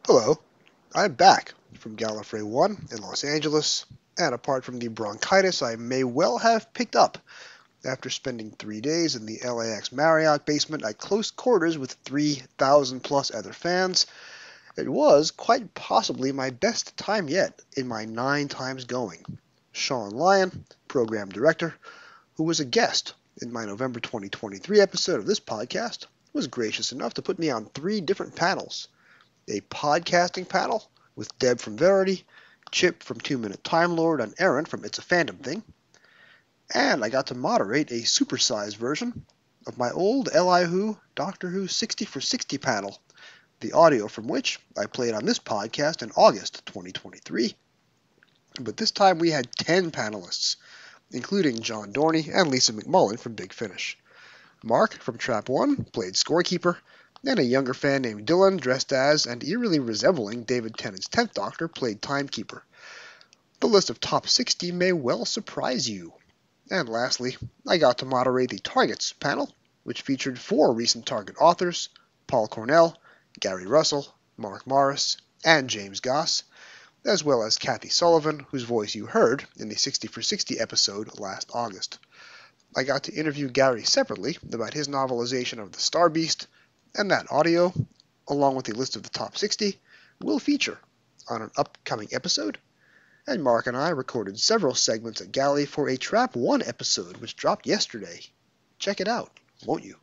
Hello, I'm back from Gallifrey 1 in Los Angeles, and apart from the bronchitis I may well have picked up after spending 3 days in the LAX Marriott basement at close quarters with 3,000 plus other fans, it was quite possibly my best time yet in my 9 times going. Sean Lyon, program director, who was a guest in my November 2023 episode of this podcast, was gracious enough to put me on 3 different panels. A podcasting panel with Deb from Verity, Chip from 2 Minute Time Lord, and Aaron from It's a Fandom Thing. And I got to moderate a supersized version of my old Eli Doctor Who 60 for 60 panel, the audio from which I played on this podcast in August 2023. But this time we had 10 panelists, including John Dorney and Lisa McMullen from Big Finish. Mark from Trap 1 played Scorekeeper, and a younger fan named Dylan, dressed as and eerily resembling David Tennant's 10th Doctor, played Timekeeper. The list of top 60 may well surprise you. And lastly, I got to moderate the Targets panel, which featured 4 recent Target authors, Paul Cornell, Gary Russell, Mark Morris, and James Goss, as well as Kathy Sullivan, whose voice you heard in the 60 for 60 episode last August. I got to interview Gary separately about his novelization of The Star Beast, and that audio, along with a list of the top 60, will feature on an upcoming episode. And Mark and I recorded several segments at Galley for a Trap 1 episode, which dropped yesterday. Check it out, won't you?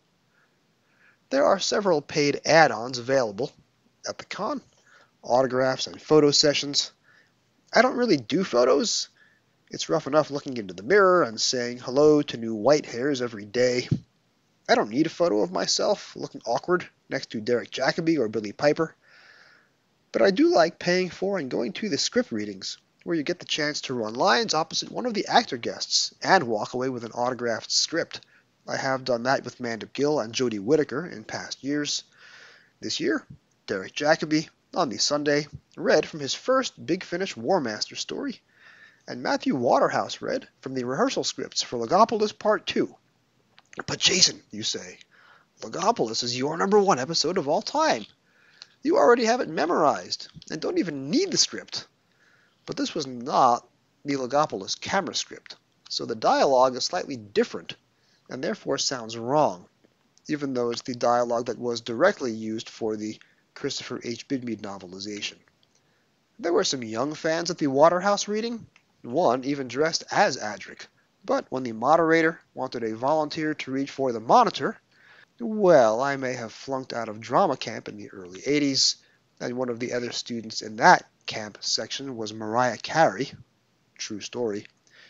There are several paid add-ons available at the con, autographs and photo sessions. I don't really do photos. It's rough enough looking into the mirror and saying hello to new white hairs every day. I don't need a photo of myself looking awkward next to Derek Jacobi or Billy Piper. But I do like paying for and going to the script readings, where you get the chance to run lines opposite one of the actor guests and walk away with an autographed script. I have done that with Mandip Gill and Jodie Whittaker in past years. This year, Derek Jacobi, on the Sunday, read from his first Big Finish War Master story, and Matthew Waterhouse read from the rehearsal scripts for Logopolis Part 2. But Jason, you say, Logopolis is your #1 episode of all time. You already have it memorized and don't even need the script. But this was not the Logopolis camera script, so the dialogue is slightly different and therefore sounds wrong, even though it's the dialogue that was directly used for the Christopher H. Bidmead novelization. There were some young fans at the Waterhouse reading, one even dressed as Adric. But when the moderator wanted a volunteer to read for the monitor, well, I may have flunked out of drama camp in the early 80s, and one of the other students in that camp section was Mariah Carey. True story.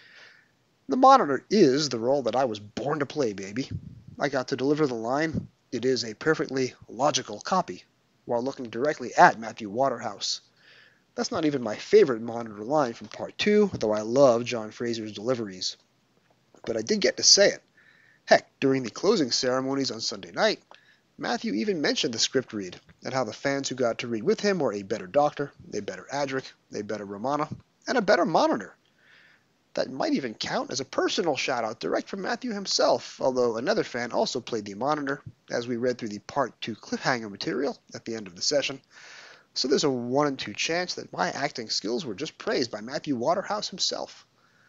The monitor is the role that I was born to play, baby. I got to deliver the line, "It is a perfectly logical copy," while looking directly at Matthew Waterhouse. That's not even my favorite monitor line from Part 2, though I love John Fraser's deliveries. But I did get to say it. Heck, during the closing ceremonies on Sunday night, Matthew even mentioned the script read, and how the fans who got to read with him were a better Doctor, a better Adric, a better Romana, and a better Monitor. That might even count as a personal shout-out direct from Matthew himself, although another fan also played the Monitor, as we read through the Part 2 cliffhanger material at the end of the session. So there's a 1 in 2 chance that my acting skills were just praised by Matthew Waterhouse himself.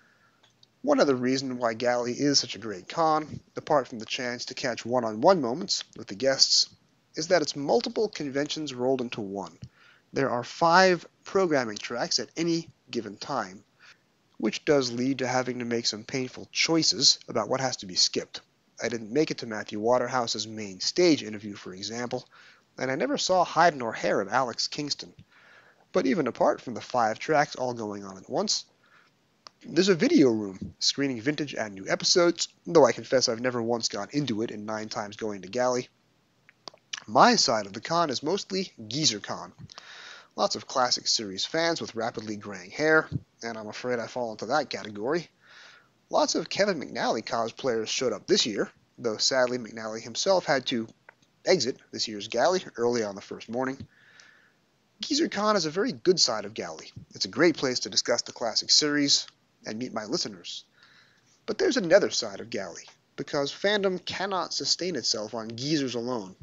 One other reason why Galley is such a great con, apart from the chance to catch one-on-one moments with the guests, is that it's multiple conventions rolled into one. There are 5 programming tracks at any given time, which does lead to having to make some painful choices about what has to be skipped. I didn't make it to Matthew Waterhouse's main stage interview, for example, and I never saw hide nor hair of Alex Kingston. But even apart from the 5 tracks all going on at once, there's a video room screening vintage and new episodes, though I confess I've never once gone into it in 9 times going to Galley. My side of the con is mostly GeezerCon. Lots of classic series fans with rapidly graying hair, and I'm afraid I fall into that category. Lots of Kevin McNally cosplayers showed up this year, though sadly McNally himself had to exit this year's Galley early on the first morning. GeezerCon is a very good side of Galley. It's a great place to discuss the classic series and meet my listeners. But there's another side of Galley, because fandom cannot sustain itself on geezers alone.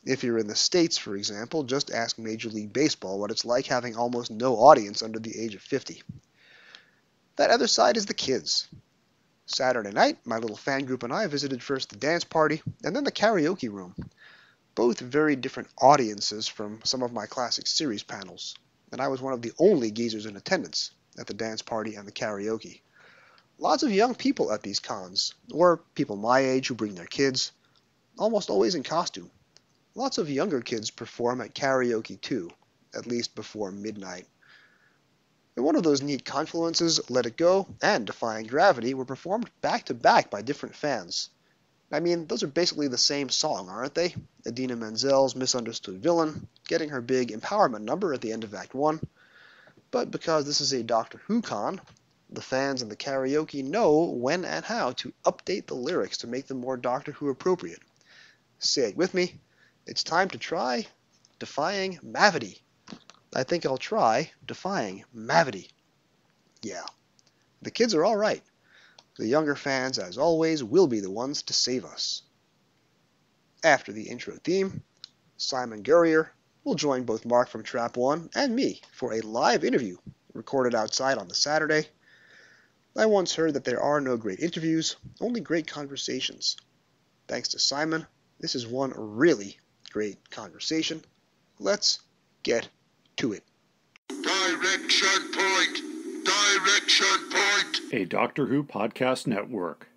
If you're in the States, for example, just ask Major League Baseball what it's like having almost no audience under the age of 50. That other side is the kids. Saturday night, my little fan group and I visited first the dance party and then the karaoke room. Both very different audiences from some of my classic series panels, and I was one of the only geezers in attendance at the dance party and the karaoke. Lots of young people at these cons, or people my age who bring their kids, almost always in costume. Lots of younger kids perform at karaoke too, at least before midnight. And one of those neat confluences, Let It Go and Defying Gravity, were performed back to back by different fans. I mean, those are basically the same song, aren't they? Idina Menzel's Misunderstood Villain, getting her big empowerment number at the end of Act 1. But because this is a Doctor Who con, the fans and the karaoke know when and how to update the lyrics to make them more Doctor Who appropriate. Say it with me. It's time to try Defying Mavity. I think I'll try Defying Mavity. Yeah. The kids are all right. The younger fans, as always, will be the ones to save us. After the intro theme, Simon Guerrier will join both Mark from Trap 1 and me for a live interview recorded outside on the Saturday. I once heard that there are no great interviews, only great conversations. Thanks to Simon, this is one really great conversation. Let's get to it. Direction point! Direction point! A Doctor Who podcast network.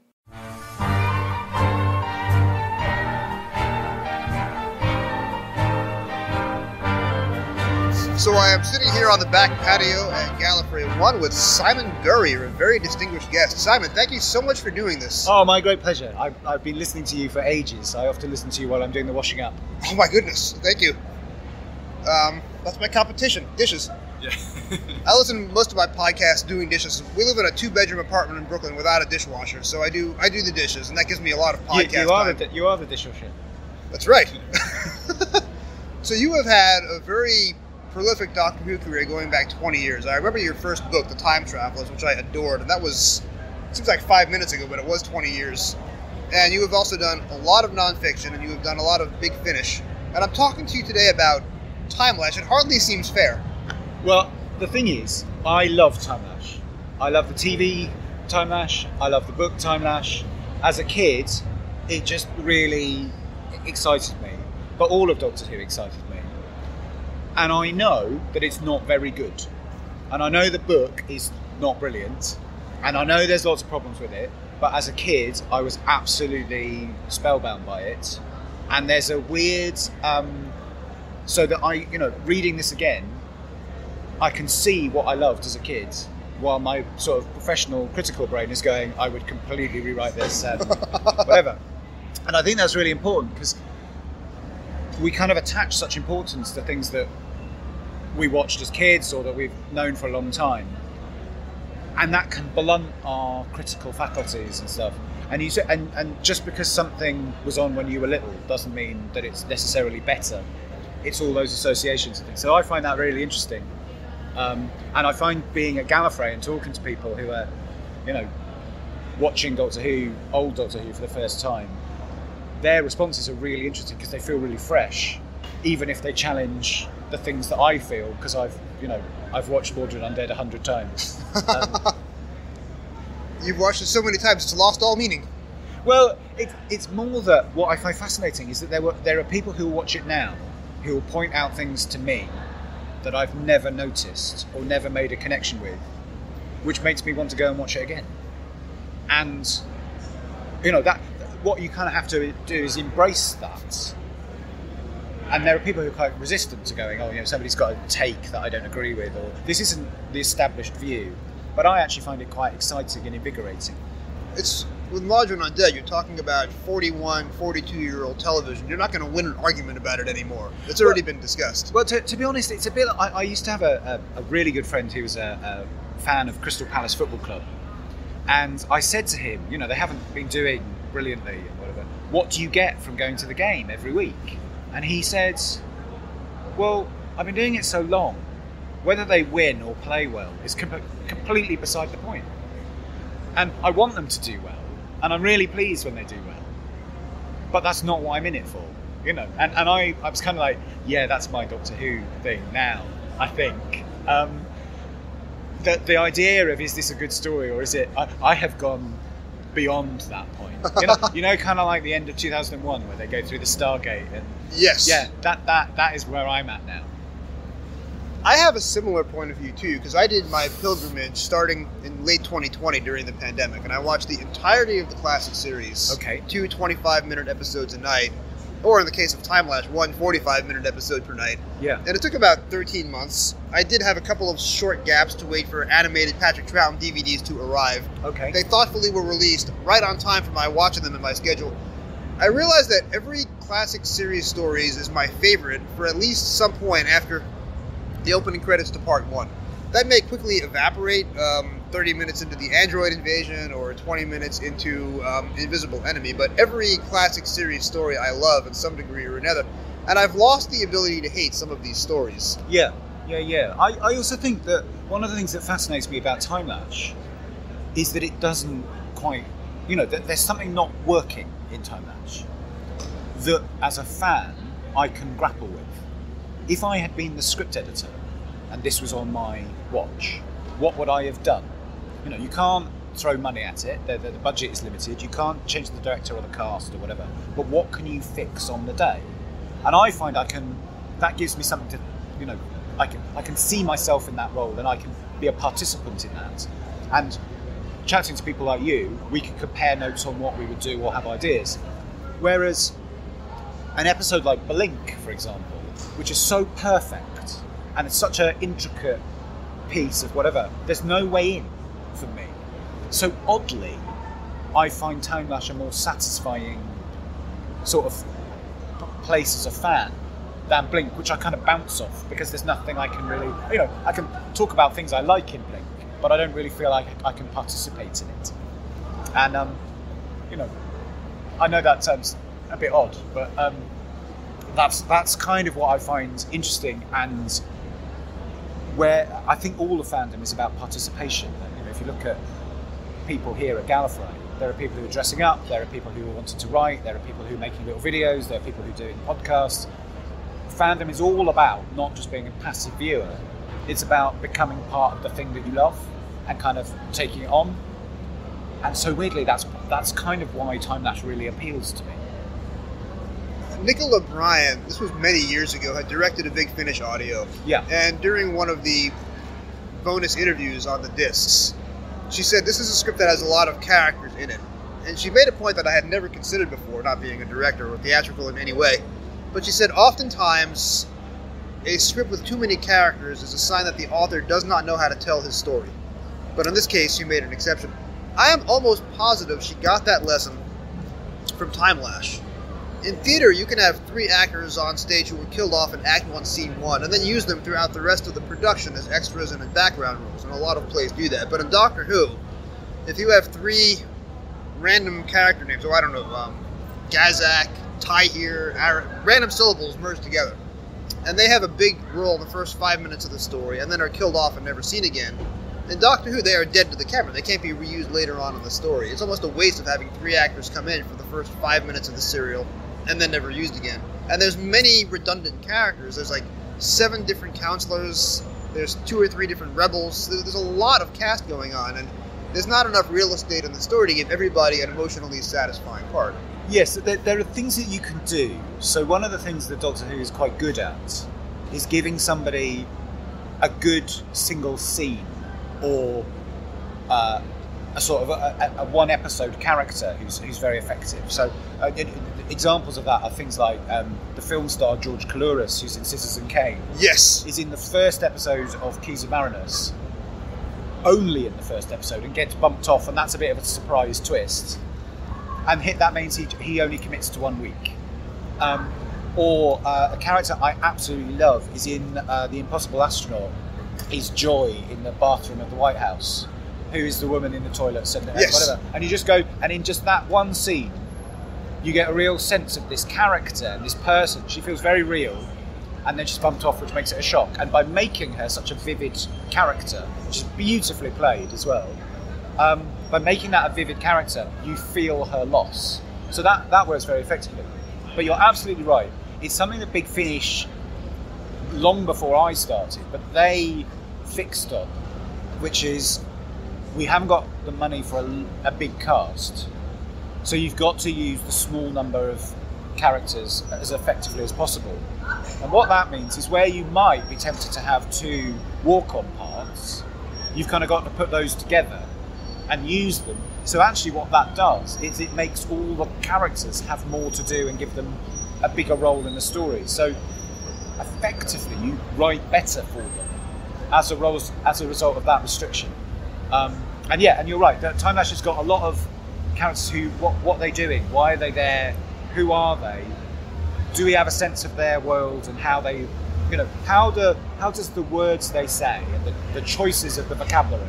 So I am sitting here on the back patio at Gallifrey 1 with Simon Guerrier, a very distinguished guest. Simon, thank you so much for doing this. Oh, my great pleasure. I've been listening to you for ages. I often listen to you while I'm doing the washing up. Oh my goodness, thank you. That's my competition, dishes. Yeah. I listen to most of my podcasts doing dishes. We live in a 2-bedroom apartment in Brooklyn without a dishwasher, so I do the dishes, and that gives me a lot of podcast time. You are the dishwasher. That's right. So you have had a very prolific Doctor Who career going back 20 years. I remember your first book, The Time Travelers, which I adored, and that was, it seems like 5 minutes ago, but it was 20 years. And you have also done a lot of nonfiction, and you have done a lot of Big Finish. And I'm talking to you today about Timelash. It hardly seems fair. Well, the thing is, I love Timelash. I love the TV Timelash. I love the book Timelash. As a kid, it just really excited me. But all of Doctor Who excited me. And I know that it's not very good. And I know the book is not brilliant. And I know there's lots of problems with it. But as a kid, I was absolutely spellbound by it. And there's a weird... so that reading this again, I can see what I loved as a kid, while my sort of professional critical brain is going, I would completely rewrite this and whatever. And I think that's really important, because we kind of attach such importance to things that we watched as kids or that we've known for a long time. And that can blunt our critical faculties and stuff. And just because something was on when you were little doesn't mean that it's necessarily better. It's all those associations and things. So I find that really interesting. And I find being at Gallifrey and talking to people who are, watching Doctor Who, old Doctor Who for the first time, their responses are really interesting because they feel really fresh, even if they challenge the things that I feel, because I've watched Mordred Undead 100 times. You've watched it so many times, it's lost all meaning. Well, it's more that what I find fascinating is that there are people who will watch it now, who will point out things to me that I've never noticed or never made a connection with, which makes me want to go and watch it again. And that what you kind of have to do is embrace that. And there are people who are quite resistant to going, somebody's got a take that I don't agree with, or this isn't the established view. But I actually find it quite exciting and invigorating. It's with Mordred Undead, you're talking about 41, 42-year-old television. You're not going to win an argument about it anymore. It's already been discussed. Well, to be honest, it's a bit... I used to have a really good friend who was a fan of Crystal Palace Football Club. And I said to him, they haven't been doing brilliantly and whatever. What do you get from going to the game every week? And he said, well, I've been doing it so long. Whether they win or play well is completely beside the point. And I want them to do well. And I'm really pleased when they do well. But that's not what I'm in it for. you know. And I was kind of like, yeah, that's my Doctor Who thing now, I think. The idea of, is this a good story or is it, I have gone beyond that point. You know, kind of like the end of 2001 where they go through the Stargate, and Yes. yeah, that is where I'm at now. I have a similar point of view too, because I did my pilgrimage starting in late 2020 during the pandemic, and I watched the entirety of the classic series. Okay. 2 25-minute episodes a night, or in the case of Timelash, 1 45-minute episode per night. Yeah. And it took about 13 months. I did have a couple of short gaps to wait for animated Patrick Troughton DVDs to arrive. Okay. They thoughtfully were released right on time for my watching them in my schedule. I realized that every classic series stories is my favorite for at least some point after the opening credits to part 1. That may quickly evaporate 30 minutes into the android invasion or 20 minutes into Invisible Enemy, but every classic series story I love in some degree or another, and I've lost the ability to hate some of these stories. Yeah. I also think that one of the things that fascinates me about Timelash is that it doesn't quite, you know, there's something not working in Timelash that as a fan I can grapple with. If I had been the script editor and this was on my watch, what would I have done? You know, you can't throw money at it, the budget is limited, you can't change the director or the cast or whatever, but what can you fix on the day? And I find that gives me something to, you know, I can see myself in that role and I can be a participant in that. And chatting to people like you, we can compare notes on what we would do or have ideas. Whereas an episode like Blink, for example, which is so perfect and it's such an intricate piece of whatever, there's no way in for me. So oddly, I find Timelash a more satisfying sort of place as a fan than Blink, which I kind of bounce off because there's nothing I can really, you know, I can talk about things I like in Blink, but I don't really feel like I can participate in it. And you know, I know that sounds a bit odd, but that's kind of what I find interesting, and where I think all of fandom is about participation. And, you know, if you look at people here at Gallifrey, there are people who are dressing up, there are people who are wanting to write, there are people who are making little videos, there are people who are doing podcasts. Fandom is all about not just being a passive viewer, it's about becoming part of the thing that you love and kind of taking it on. And so weirdly, that's kind of why Timelash really appeals to me. Nicola Bryant, this was many years ago, had directed a Big Finish audio. Yeah. And during one of the bonus interviews on the discs, she said this is a script that has a lot of characters in it. And she made a point that I had never considered before, not being a director or theatrical in any way. But she said oftentimes a script with too many characters is a sign that the author does not know how to tell his story. But in this case, she made an exception. I am almost positive she got that lesson from Timelash. In theater, you can have 3 actors on stage who were killed off in Act 1, Scene 1, and then use them throughout the rest of the production as extras and in background roles, and a lot of plays do that. But in Doctor Who, if you have 3 random character names, I don't know, Gazak, Tahir, random syllables merged together, and they have a big role in the first 5 minutes of the story, and then are killed off and never seen again, in Doctor Who, they are dead to the camera. They can't be reused later on in the story. It's almost a waste of having 3 actors come in for the first 5 minutes of the serial and then never used again. And there's many redundant characters. There's like 7 different counselors. There's 2 or 3 different rebels. There's a lot of cast going on, and there's not enough real estate in the story to give everybody an emotionally satisfying part. Yes, there are things that you can do. So one of the things that Doctor Who is quite good at is giving somebody a good single scene or a sort of a one episode character who's very effective. So examples of that are things like the film star George Coulouris, who's in Citizen Kane. Yes. Is in the first episode of Keys of Marinus, only in the first episode, and gets bumped off, and that's a bit of a surprise twist. And that means he only commits to 1 week. Or a character I absolutely love is in The Impossible Astronaut, is Joy in the bathroom of the White House, who is the woman in the toilets and whatever. And you just go, and in just that one scene, you get a real sense of this character and this person. She feels very real, and then she's bumped off, which makes it a shock. And by making her such a vivid character, which is beautifully played as well, by making that a vivid character, you feel her loss. So that works very effectively. But you're absolutely right. It's something that Big Finish, long before I started, but they fixed on, which is we haven't got the money for a big cast. So you've got to use the small number of characters as effectively as possible. And what that means is where you might be tempted to have 2 walk-on parts, you've kind of got to put those together and use them. So actually what that does is it makes all the characters have more to do and give them a bigger role in the story. So effectively you write better for them as a result of that restriction. And you're right, Timelash has got a lot of characters who, what are they doing? Why are they there? Who are they? Do we have a sense of their world and how they, how does the words they say and the choices of the vocabulary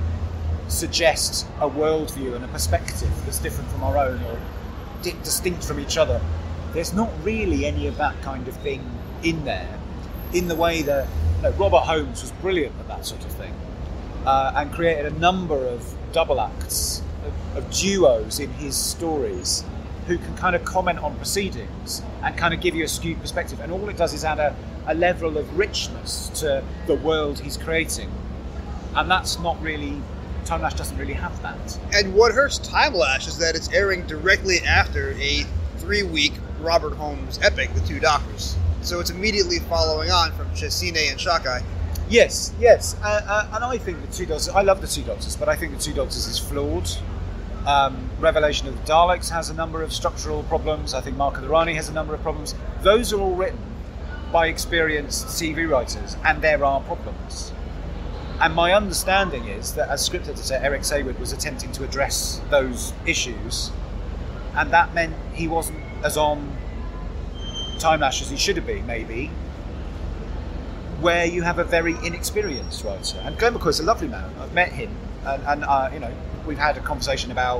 suggest a worldview and a perspective that's different from our own or distinct from each other? There's not really any of that kind of thing in there, in the way that Robert Holmes was brilliant at that sort of thing, and created a number of double acts, of duos in his stories who can kind of comment on proceedings and kind of give you a skewed perspective. And all it does is add a level of richness to the world he's creating. And that's not really, Timelash doesn't really have that. And what hurts Timelash is that it's airing directly after a 3-week Robert Holmes epic, The Two Doctors. So it's immediately following on from Chesine and Shakai. Yes. And I think The Two Doctors, I love The Two Doctors, but I think The Two Doctors is flawed. Revelation of the Daleks has a number of structural problems. I think Mark of the Rani has a number of problems. Those are all written by experienced TV writers, and there are problems. And my understanding is that as script editor, Eric Sayward was attempting to address those issues, and that meant he wasn't as on Timelash as he should have been, maybe, where you have a very inexperienced writer. And Glenn McCoy's a lovely man. I've met him, and we've had a conversation about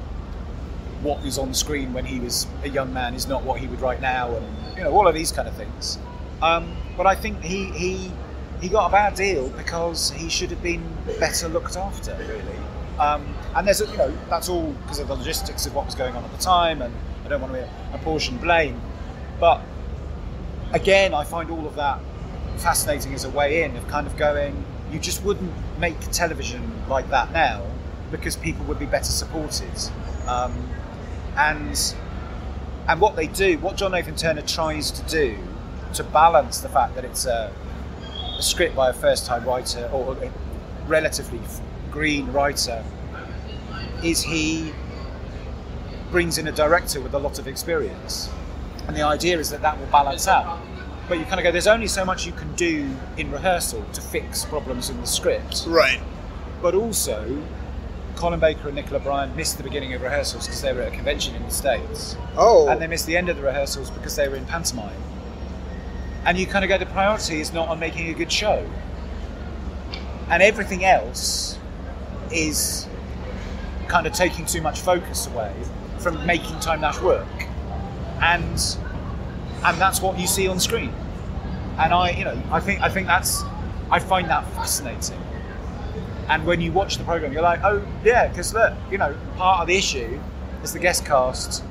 what was on screen when he was a young man is not what he would write now, and all of these kind of things. But I think he got a bad deal because he should have been better looked after, really. And there's that's all because of the logistics of what was going on at the time, and I don't want to apportion blame. But again, I find all of that fascinating as a way in of kind of going, you just wouldn't make television like that now because people would be better supported. And what they do, what John Nathan Turner tries to do to balance the fact that it's a script by a first-time writer or a relatively green writer, is he brings in a director with a lot of experience. And the idea is that will balance out. But you kind of go, there's only so much you can do in rehearsal to fix problems in the script. Right. But also, Colin Baker and Nicola Bryant missed the beginning of rehearsals because they were at a convention in the States. Oh. And they missed the end of the rehearsals because they were in pantomime. And you kind of go, the priority is not on making a good show. And everything else is kind of taking too much focus away from making Timelash work. And that's what you see on screen. And I think that's, I find that fascinating. And when you watch the programme, you're like, oh yeah, because look, part of the issue is the guest cast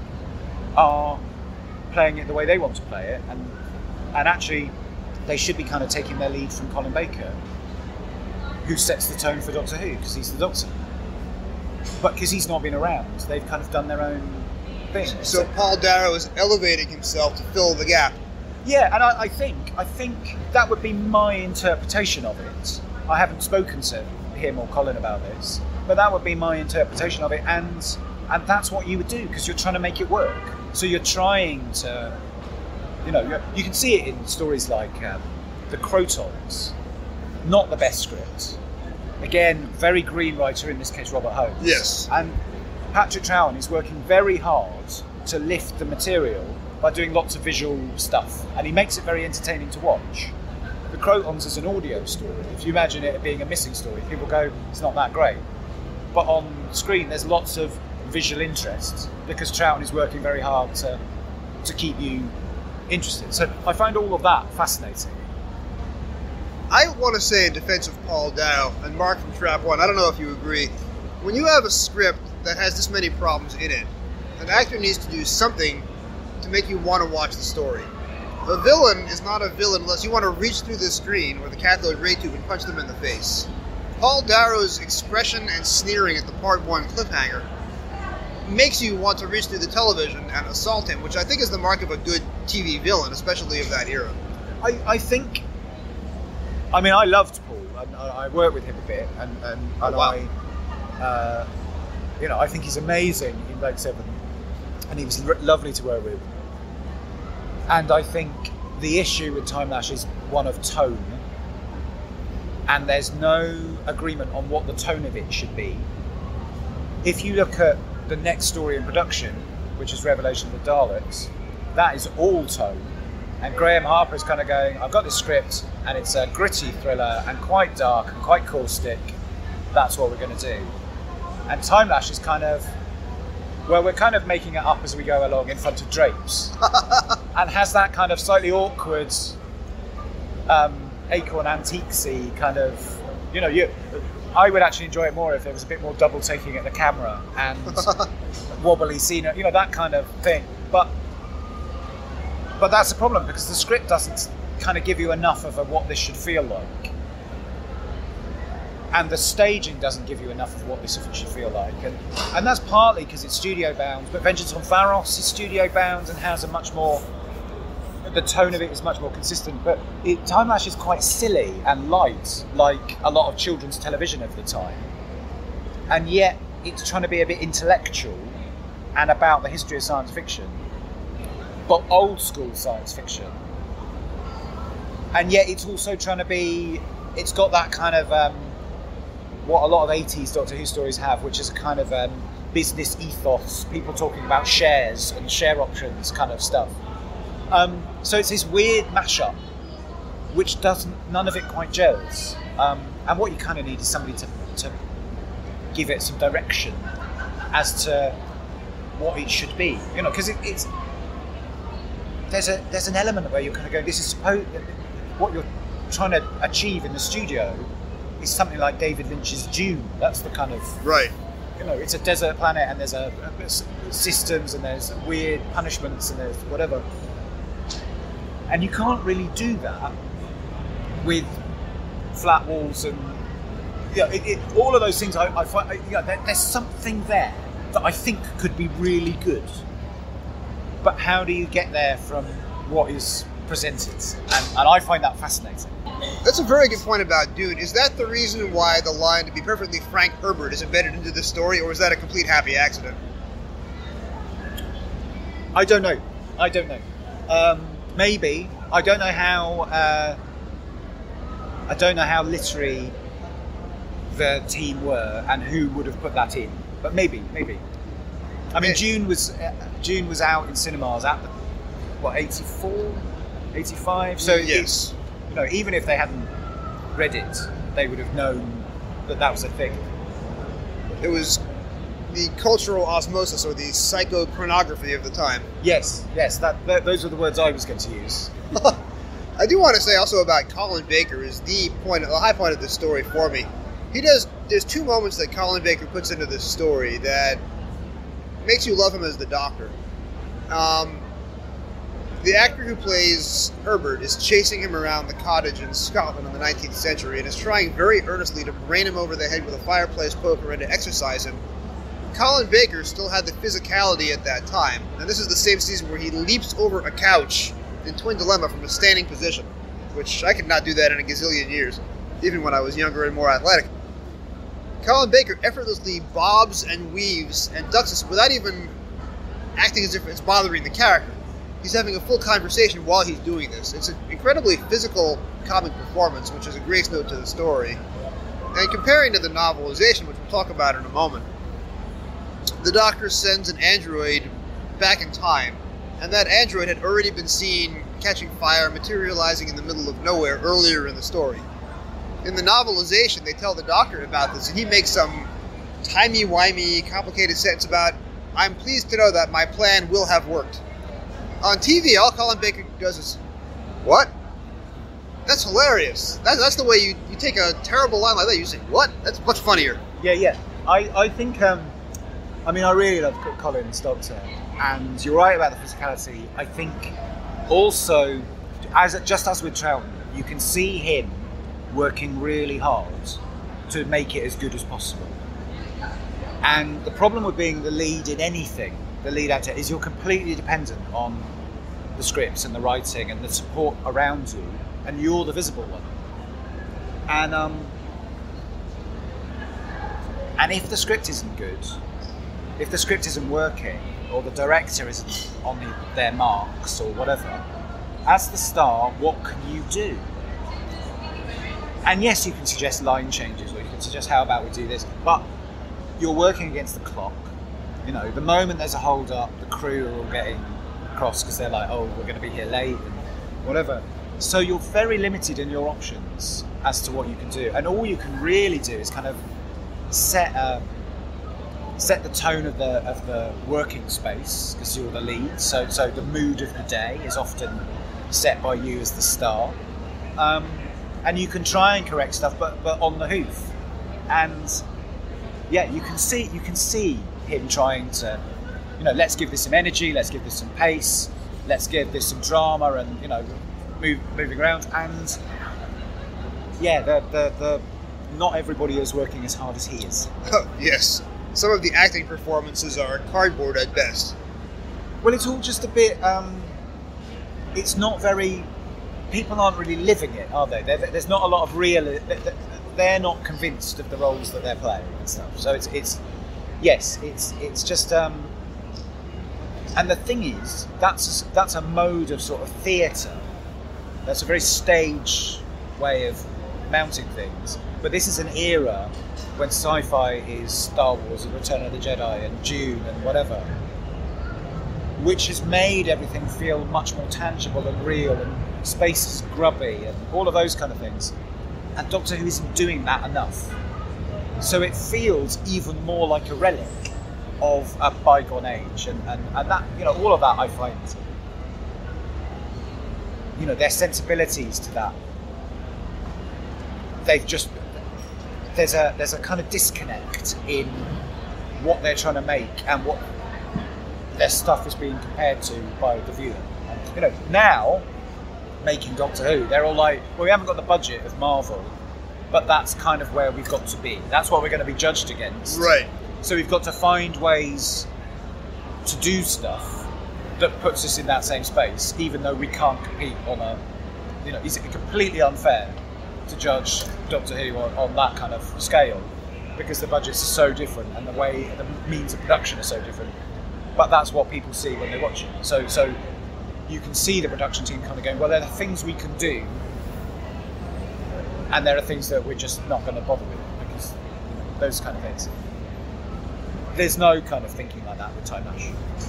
are playing it the way they want to play it, and actually they should be kind of taking their lead from Colin Baker, who sets the tone for Doctor Who, because he's the Doctor. But because he's not been around, they've kind of done their own thing. So Paul Darrow is elevating himself to fill the gap. Yeah, and I think that would be my interpretation of it. I haven't spoken to him or Colin about this, but that would be my interpretation of it, and that's what you would do, because you're trying to make it work. So you're trying to, you can see it in stories like The Crotons, not the best script. Again, very green writer, in this case Robert Holmes. Yes. And Patrick Troughton is working very hard to lift the material by doing lots of visual stuff, and he makes it very entertaining to watch. The Crotons is an audio story. If you imagine it being a missing story, people go, it's not that great. But on screen, there's lots of visual interest because Troughton is working very hard to keep you interested. So I find all of that fascinating. I want to say in defense of Paul Darrow and Mark from Trap One, I don't know if you agree, when you have a script that has this many problems in it, an actor needs to do something to make you want to watch the story. The villain is not a villain unless you want to reach through the screen or the cathode ray tube and punch them in the face. Paul Darrow's expression and sneering at the Part 1 cliffhanger makes you want to reach through the television and assault him, which I think is the mark of a good TV villain, especially of that era. I think... I mean, I loved Paul. I worked with him a bit, and wow. I think he's amazing in Blade 7, and he was lovely to work with. And I think the issue with Timelash is one of tone, and there's no agreement on what the tone of it should be. If you look at the next story in production, which is Revelation of the Daleks, that is all tone. And Graham Harper is kind of going, I've got this script, and it's a gritty thriller, and quite dark, and quite caustic. That's what we're going to do. And Timelash is kind of, well, we're kind of making it up as we go along in front of drapes. And has that kind of slightly awkward, Acorn Antiques-y kind of, I would actually enjoy it more if there was a bit more double taking at the camera and wobbly scenery, that kind of thing. But that's the problem, because the script doesn't kind of give you enough of what this should feel like. And the staging doesn't give you enough of what this should feel like. And that's partly because it's studio bound, but Vengeance on Pharos is studio bound and has a much more, the tone of it is much more consistent. But Timelash is quite silly and light, like a lot of children's television of the time. And yet it's trying to be a bit intellectual and about the history of science fiction, but old school science fiction. And yet it's also trying to be, it's got that kind of, what a lot of 80s Doctor Who stories have, which is a kind of business ethos, people talking about shares and share options kind of stuff. So it's this weird mashup, which none of it quite gels. And what you kind of need is somebody to give it some direction as to what it should be. Because it's there's an element where you're kind of going, this is supposed, what you're trying to achieve in the studio is something like David Lynch's Dune. That's the kind of... Right. It's a desert planet, and there's systems, and there's weird punishments, and there's whatever. And you can't really do that with flat walls and... all of those things, I find... there's something there that I think could be really good. But how do you get there from what is presented? And I find that fascinating. That's a very good point about Dune. Is that the reason why the line, to be perfectly frank, Herbert, is embedded into the story, or is that a complete happy accident? I don't know. Maybe. I don't know how literary the team were and who would have put that in. But maybe. I mean, Dune was out in cinemas at 84, 85. So yes. Even if they hadn't read it, they would have known that was a thing. It was the cultural osmosis, or the psychochronography of the time. Yes, those are the words I was going to use. I do want to say also about Colin Baker is the high point of this story for me. There's two moments that Colin Baker puts into this story that makes you love him as the Doctor. The actor who plays Herbert is chasing him around the cottage in Scotland in the 19th century and is trying very earnestly to brain him over the head with a fireplace poker and to exercise him. Colin Baker still had the physicality at that time, and this is the same season where he leaps over a couch in Twin Dilemma from a standing position, which I could not do that in a gazillion years, even when I was younger and more athletic. Colin Baker effortlessly bobs and weaves and ducks us without even acting as if it's bothering the character. He's having a full conversation while he's doing this. It's an incredibly physical comic performance, which is a grace note to the story. And comparing to the novelization, which we'll talk about in a moment, the Doctor sends an android back in time, and that android had already been seen catching fire, materializing in the middle of nowhere earlier in the story. In the novelization, they tell the Doctor about this, and he makes some timey-wimey, complicated sentence about, "I'm pleased to know that my plan will have worked." On TV, all Colin Baker does is, "What? That's hilarious." That's the way you take a terrible line like that, you say, "What?" That's much funnier. Yeah. I think, I really love Colin's Doctor. And you're right about the physicality. I think also, just as with Troughton, you can see him working really hard to make it as good as possible. And the problem with being the lead in anything, the lead actor, is you're completely dependent on the scripts and the writing and the support around you, and you're the visible one. And if the script isn't good, if the script isn't working, or the director isn't on their marks or whatever, as the star, what can you do? And yes, you can suggest line changes, or you can suggest how about we do this, but you're working against the clock. You know, the moment there's a hold up, the crew are all getting cross because they're like, oh, we're going to be here late and whatever. So you're very limited in your options as to what you can do, and all you can really do is kind of set the tone of the working space, because you're the lead. So the mood of the day is often set by you as the star, and you can try and correct stuff, but on the hoof. And yeah, you can see him trying to, you know, let's give this some energy, let's give this some pace, let's give this some drama, and, you know, moving around. And yeah, the not everybody is working as hard as he is. Yes. Some of the acting performances are cardboard at best. Well, it's all just a bit, it's not very, people aren't really living it, are they? There's not a lot of real, they're not convinced of the roles that they're playing and stuff. So it's just, and the thing is, that's a mode of sort of theatre. That's a very stage way of mounting things. But this is an era when sci-fi is Star Wars and Return of the Jedi and Dune and whatever, which has made everything feel much more tangible and real, and space is grubby and all of those kind of things. And Doctor Who isn't doing that enough. So it feels even more like a relic of a bygone age, and that, you know, all of that I find, you know, their sensibilities to that, they've just, there's a kind of disconnect in what they're trying to make and what their stuff is being compared to by the viewer. And, you know, now making Doctor Who, they're all like, well, we haven't got the budget of Marvel, but that's kind of where we've got to be. That's what we're going to be judged against. Right. So we've got to find ways to do stuff that puts us in that same space, even though we can't compete on a, you know, it's completely unfair to judge Doctor Who on that kind of scale, because the budgets are so different and the way, the means of production are so different. But that's what people see when they watch it. So you can see the production team kind of going, well, there are things we can do, and there are things that we're just not going to bother with, because, you know, those kind of things. There's no kind of thinking like that with Timelash.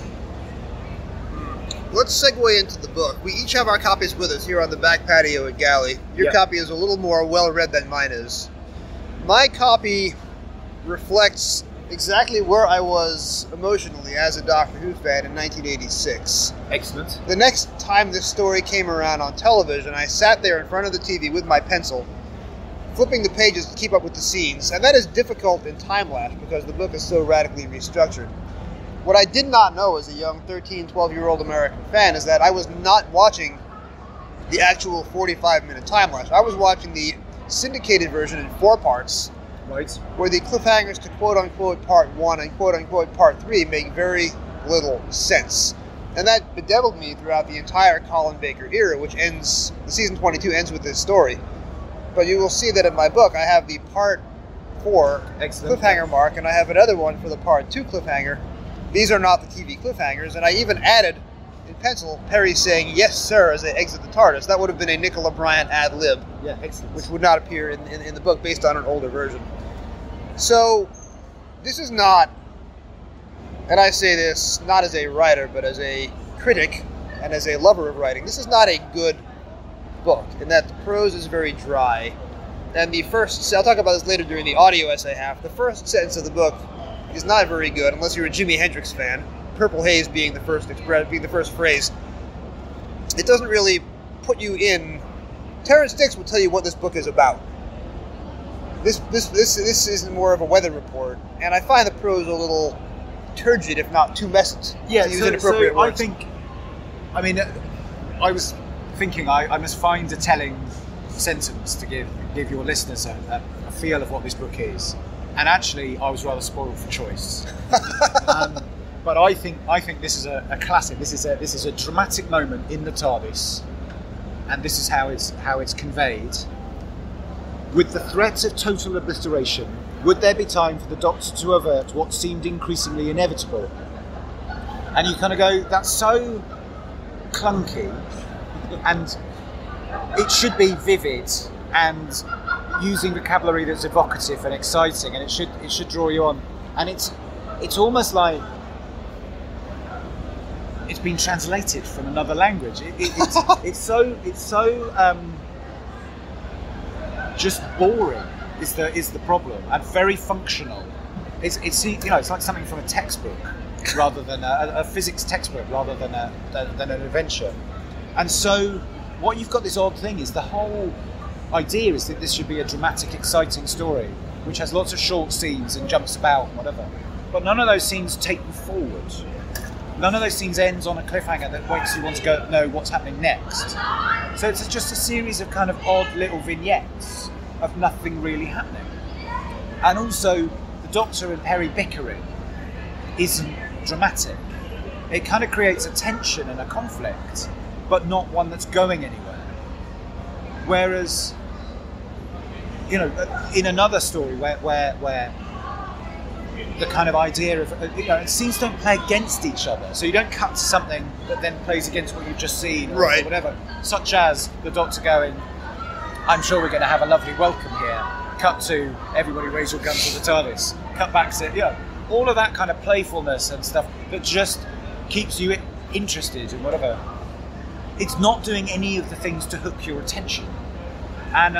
Let's segue into the book. We each have our copies with us here on the back patio at Galley. Your copy is a little more well-read than mine is. My copy reflects exactly where I was emotionally as a Doctor Who fan in 1986. Excellent. The next time this story came around on television, I sat there in front of the TV with my pencil, flipping the pages to keep up with the scenes, and that is difficult in Timelash because the book is so radically restructured. What I did not know as a young 13, 12-year-old American fan is that I was not watching the actual 45-minute Timelash. I was watching the syndicated version in 4 parts, Right. where the cliffhangers to quote-unquote part 1 and quote-unquote part 3 make very little sense. And that bedeviled me throughout the entire Colin Baker era, which ends, the season 22 ends with this story. But you will see that in my book, I have the part 4 Excellent. cliffhanger mark, and I have another one for the part 2 cliffhanger. These are not the TV cliffhangers, and I even added in pencil Perry saying "yes, sir" as they exit the TARDIS. That would have been a Nicola Bryant ad lib, Yeah, excellent. which would not appear in the book based on an older version. So, this is not, and I say this not as a writer, but as a critic and as a lover of writing, this is not a good book, in that the prose is very dry. And the first, I'll talk about this later during the audio essay half, the first sentence of the book is not very good, unless you're a Jimi Hendrix fan, Purple Haze being the first phrase. It doesn't really put you in. Terrence Dix will tell you what this book is about. This is more of a weather report, and I find the prose a little turgid, if not too messy. Yeah, to use so inappropriate words. I mean, I was thinking I must find a telling sentence to give your listeners a feel of what this book is. And actually, I was rather spoiled for choice. But I think this is a classic. This is a dramatic moment in the TARDIS, and this is how it's conveyed. With the threat of total obliteration, would there be time for the Doctor to avert what seemed increasingly inevitable? And you kind of go, that's so clunky, and it should be vivid and using vocabulary that's evocative and exciting, and it should draw you on. And it's almost like it's been translated from another language. It's so just boring is the problem, and very functional. It's like something from a textbook rather than a physics textbook rather than an adventure. And so what you've got, this odd thing is the whole idea is that this should be a dramatic, exciting story which has lots of short scenes and jumps about and whatever, but none of those scenes take you forward. None of those scenes ends on a cliffhanger that makes you want to go know what's happening next. So it's just a series of kind of odd little vignettes of nothing really happening. And also the Doctor and Peri bickering isn't dramatic. It kind of creates a tension and a conflict, but not one that's going anywhere. Whereas, in another story where the kind of idea of, scenes don't play against each other, so you don't cut to something that then plays against what you've just seen or whatever, such as the Doctor going, I'm sure we're going to have a lovely welcome here, cut to everybody raise your guns to the TARDIS, cut back to, all of that kind of playfulness and stuff that just keeps you interested in whatever. It's not doing any of the things to hook your attention. And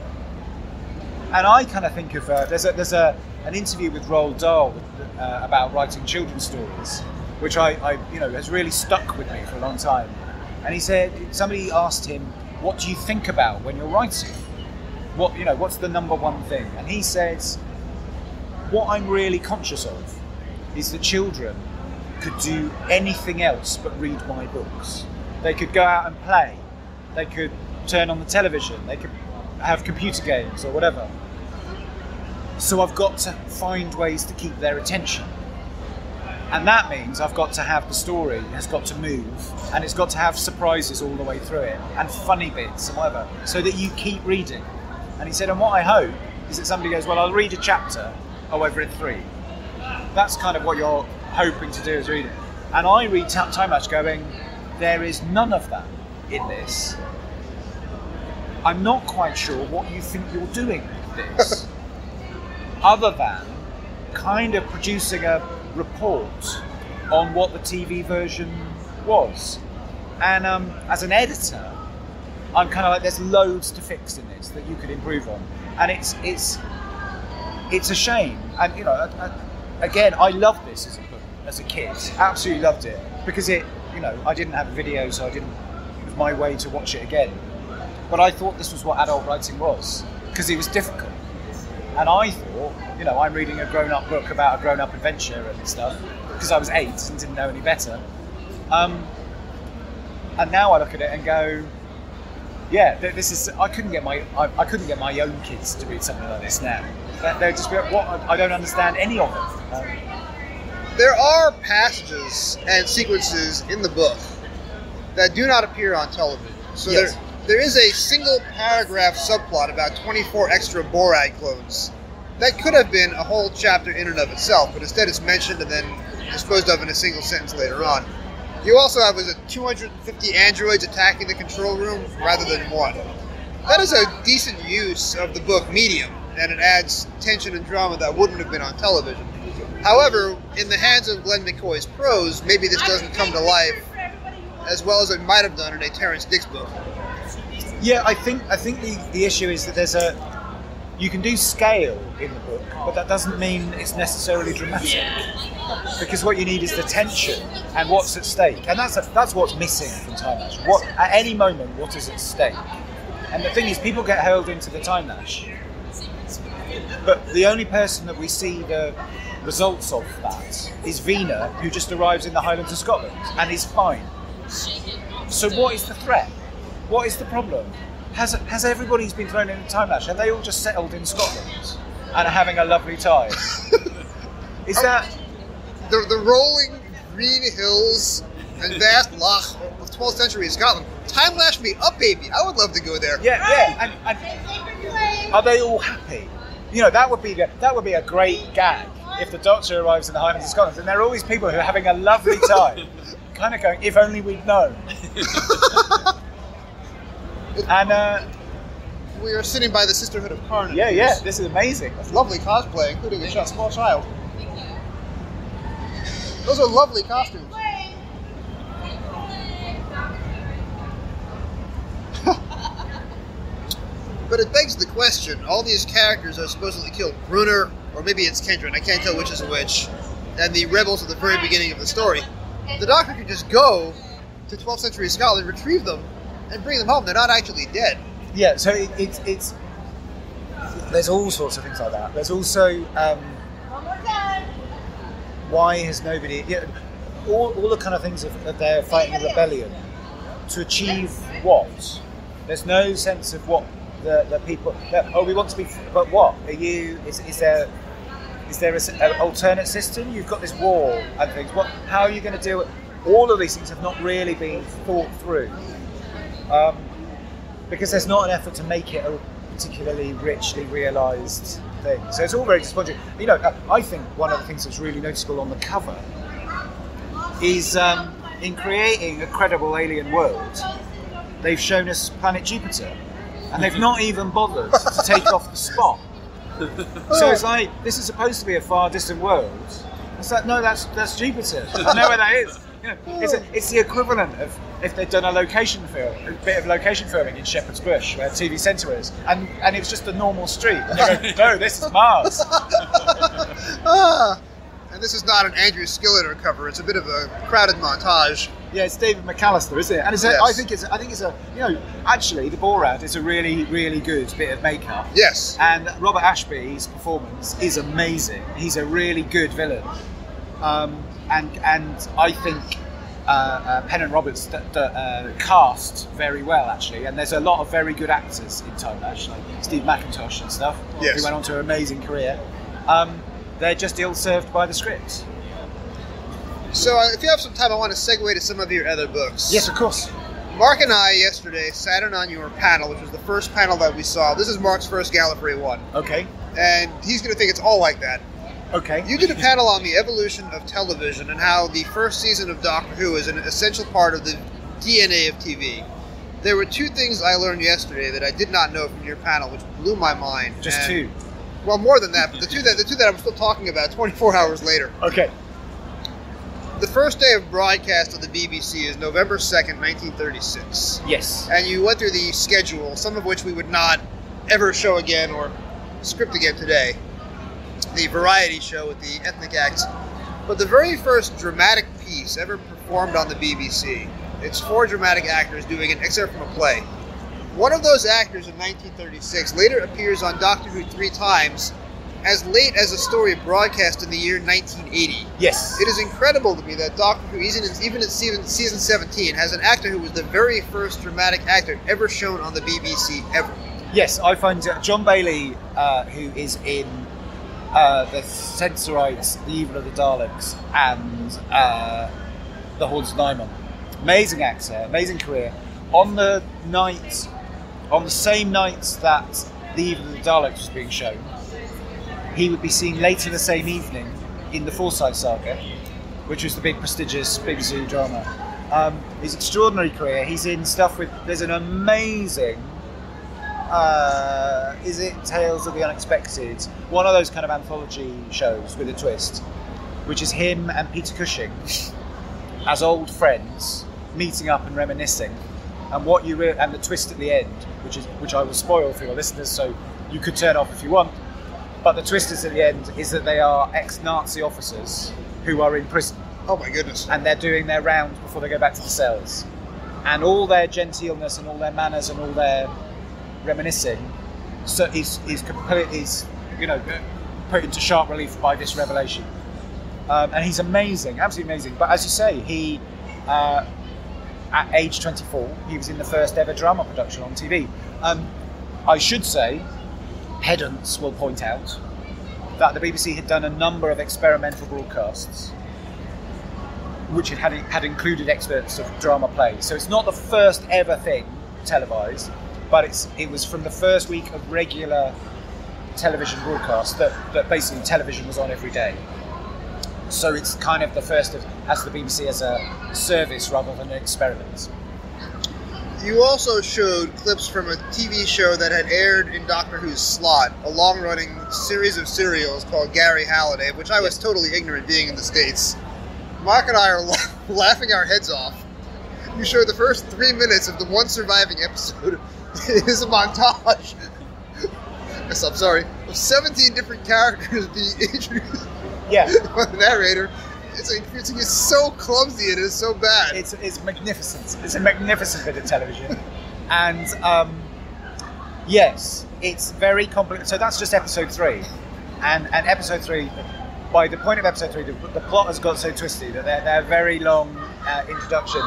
I kind of think of there's an interview with Roald Dahl about writing children's stories, which has really stuck with me for a long time. And he said, somebody asked him, what do you think about when you're writing? What's the number one thing? And he says, what I'm really conscious of is that children could do anything else but read my books. They could go out and play. They could turn on the television. They could have computer games or whatever. So I've got to find ways to keep their attention. And that means I've got to have the story has got to move, and it's got to have surprises all the way through it, and funny bits and whatever, so that you keep reading. And he said, and what I hope is that somebody goes, well, I'll read a chapter, I've read 3. That's kind of what you're hoping to do, is read it. And I read Timelash going, there is none of that in this. I'm not quite sure what you think you're doing with this. Other than kind of producing a report on what the TV version was. And as an editor, I'm kind of like, there's loads to fix in this that you could improve on. And it's a shame. And again, I loved this as a kid. Absolutely loved it. Because I didn't have a video, so it was my way to watch it again. But I thought this was what adult writing was, because it was difficult. And I thought, I'm reading a grown-up book about a grown-up adventure and stuff, because I was 8 and didn't know any better. And now I look at it and go, yeah, this is. I couldn't get my own kids to read something like this now. They're just I don't understand any of it. There are passages and sequences in the book that do not appear on television. So yes. There is a single paragraph subplot about 24 extra Borag clones that could have been a whole chapter in and of itself, but instead it's mentioned and then disposed of in a single sentence later on. You also have 250 androids attacking the control room rather than 1. That is a decent use of the book medium, and it adds tension and drama that wouldn't have been on television. However, in the hands of Glenn McCoy's prose, maybe this doesn't come to life as well as it might have done in a Terrence Dicks book. Yeah, I think the issue is that you can do scale in the book, but that doesn't mean it's necessarily dramatic. Because what you need is the tension and what's at stake, and that's what's missing from Timelash. At any moment, what is at stake? And the thing is, people get hurled into the Timelash But the only person that we see the results of that is Vina, who just arrives in the Highlands of Scotland and is fine. So what is the threat? What is the problem? Has everybody who's been thrown in a time lash, have they all just settled in Scotland and are having a lovely time? Is that... The rolling green hills and vast loch of 12th century Scotland. Time lash me up, baby. I would love to go there. Yeah. And are they all happy? You know, that would be a great gag if the Doctor arrives in the Highlands of Scotland and there are all these people who are having a lovely time, kind of going, if only we'd known. And we are sitting by the Sisterhood of Carnage. Yeah, this is amazing. That's lovely cosplay, including a small child. Those are lovely costumes. But it begs the question, all these characters are supposedly killed. Brunner, or maybe it's Kendron, I can't tell which is which, and the rebels at the very beginning of the story. The Doctor could just go to 12th century Scotland, retrieve them, and bring them home. They're not actually dead. Yeah, so it's there's all sorts of things like that. There's also why has nobody... all the kind of things that they're fighting a rebellion to achieve what? There's no sense of what the people... we want to be... But what? Are you... Is there an alternate system? You've got this war and things. How are you going to deal with... All of these things have not really been thought through. Because there's not an effort to make it a particularly richly realised thing. So it's all very disappointing. You know, I think one of the things that's really noticeable on the cover is in creating a credible alien world, they've shown us planet Jupiter. And they've not even bothered to take off the spot. So it's like, this is supposed to be a far distant world. It's like, no, that's Jupiter. I know where that is. You know, it's the equivalent of if they'd done a bit of location filming in Shepherd's Bush, where TV Centre is, and it was just a normal street. And they go, no, this is Mars. And this is not an Andrew Skilleter cover. It's a bit of a crowded montage. Yeah, it's David McAllister, isn't it? And Yes. I think it's a actually the Borat is a really, really good bit of makeup. Yes. And Robert Ashby's performance is amazing. He's a really good villain. And I think Penn and Roberts cast very well, actually. And there's a lot of very good actors in Timelash, like Steve McIntosh and stuff, Yes. who went on to an amazing career. They're just ill-served by the script. So if you have some time, I want to segue to some of your other books. Yes, of course. Mark and I yesterday sat in on your panel, which was the first panel that we saw. This is Mark's first Gallifrey 1. Okay. And he's going to think it's all like that. Okay. You did a panel on the evolution of television and how the first season of Doctor Who is an essential part of the DNA of TV. There were two things I learned yesterday that I did not know from your panel, which blew my mind. Just And- two. Well, more than that, but the two that I'm still talking about 24 hours later. Okay. The first day of broadcast of the BBC is November 2nd, 1936. Yes. And you went through the schedule, some of which we would not ever show again or script again today. The variety show with the ethnic acts. But the very first dramatic piece ever performed on the BBC, it's 4 dramatic actors doing an excerpt from a play. One of those actors in 1936 later appears on Doctor Who 3 times, as late as a story broadcast in the year 1980. Yes. It is incredible to me that Doctor Who, even in season 17, has an actor who was the very first dramatic actor ever shown on the BBC ever. Yes, I find John Bailey, who is in the Sensorites, The Evil of the Daleks, and The Hordes of Nimon. Amazing actor, amazing career. On the same nights that The Evil of the Daleks was being shown, he would be seen later the same evening in the Forsyte Saga, which was the big prestigious Big Zoo drama. His extraordinary career, he's in stuff with, there's an amazing, is it Tales of the Unexpected? One of those kind of anthology shows with a twist, which is him and Peter Cushing as old friends meeting up and reminiscing. And and the twist at the end, which I will spoil for your listeners, so you could turn off if you want. But the twist is at the end is that they are ex-Nazi officers who are in prison. Oh my goodness. And they're doing their rounds before they go back to the cells. And all their genteelness and all their manners and all their reminiscing is put into sharp relief by this revelation. And he's amazing, absolutely amazing. But as you say, he, at age 24, he was in the first ever drama production on TV. I should say, pedants will point out that the BBC had done a number of experimental broadcasts which had included excerpts of drama plays. So it's not the first ever thing televised, but it was from the first week of regular television broadcast that basically television was on every day. So it's kind of the first as the BBC as a service rather than an experiment. You also showed clips from a TV show that had aired in Doctor Who's slot, a long-running series of serials called Gary Halliday, which I was totally ignorant being in the States. Mark and I are laughing our heads off. You showed the first 3 minutes of the one surviving episode. It is a montage. Yes, I'm sorry. Of 17 different characters being introduced by the narrator. It's so clumsy and it's so bad. It's magnificent. It's a magnificent bit of television. And yes, it's very complicated. So that's just episode 3. And episode 3, by the point of episode 3, the plot has got so twisty that they're very long introduction.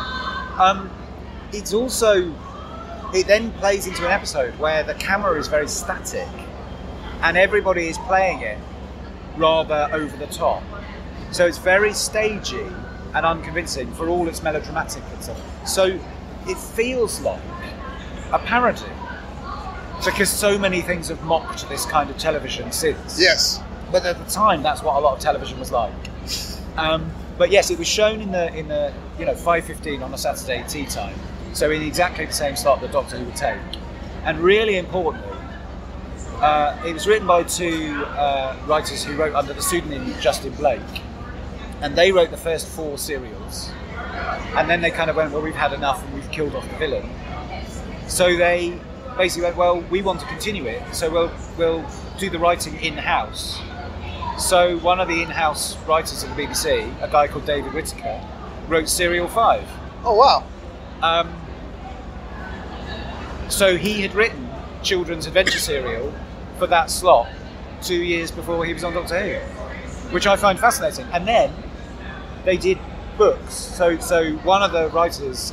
It then plays into an episode where the camera is very static and everybody is playing it rather over the top. So it's very stagey and unconvincing for all its melodramatic and stuff. So it feels like a parody because so many things have mocked this kind of television since. Yes. But at the time, that's what a lot of television was like. But yes, it was shown in the 5:15 on a Saturday tea time. So in exactly the same slot that Doctor Who would take. And really importantly, it was written by 2 writers who wrote under the pseudonym Justin Blake. And they wrote the first 4 serials. And then they kind of went, well, we've had enough and we've killed off the villain. So they basically went, well, we want to continue it, so we'll do the writing in-house. So one of the in-house writers of the BBC, a guy called David Whittaker, wrote Serial 5. Oh, wow. So he had written children's adventure serial for that slot 2 years before he was on Doctor Who, which I find fascinating. And then they did books. So one of the writers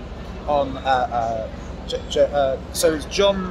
so it's John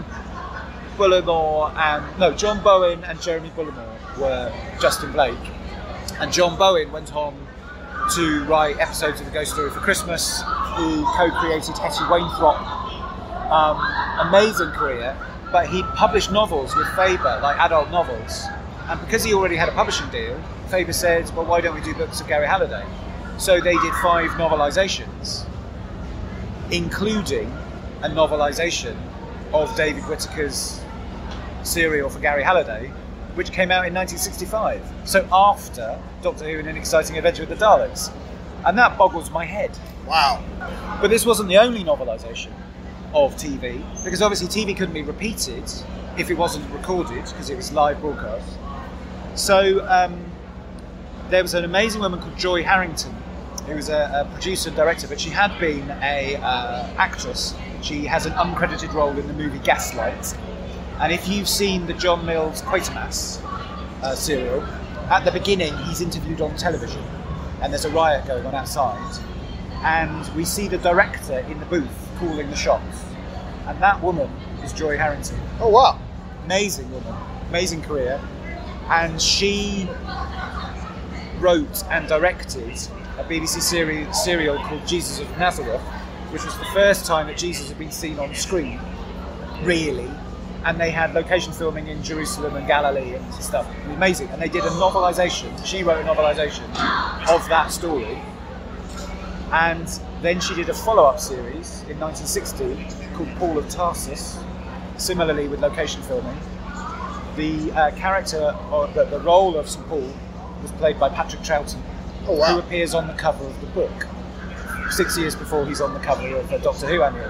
Bowen and Jeremy Bullimore were Justin Blake, and John Bowen went on to write episodes of The Ghost Story for Christmas. He co-created Hetty Wainthropp, amazing career, but he published novels with Faber, like adult novels, and because he already had a publishing deal, Faber said, well, why don't we do books of Gary Halliday? So they did 5 novelisations, including a novelisation of David Whittaker's serial for Gary Halliday, which came out in 1965. So after Doctor Who and An Exciting Adventure with the Daleks. And that boggles my head. Wow. But this wasn't the only novelisation of TV, because obviously TV couldn't be repeated if it wasn't recorded, because it was live broadcast. So there was an amazing woman called Joy Harrington, who was a producer and director, but she had been a actress. She has an uncredited role in the movie Gaslight. And if you've seen the John Mills Quatermass serial, at the beginning he's interviewed on television and there's a riot going on outside. And we see the director in the booth calling the shots. And that woman is Joy Harrington. Oh, wow. Amazing woman, amazing career. And she wrote and directed a BBC serial called Jesus of Nazareth, which was the first time that Jesus had been seen on screen, really. And they had location filming in Jerusalem and Galilee and stuff. It was amazing. And they did a novelisation. She wrote a novelisation of that story. And then she did a follow-up series in 1960 called Paul of Tarsus, similarly with location filming. The the role of St. Paul was played by Patrick Troughton, who appears on the cover of the book 6 years before he's on the cover of the Doctor Who annual.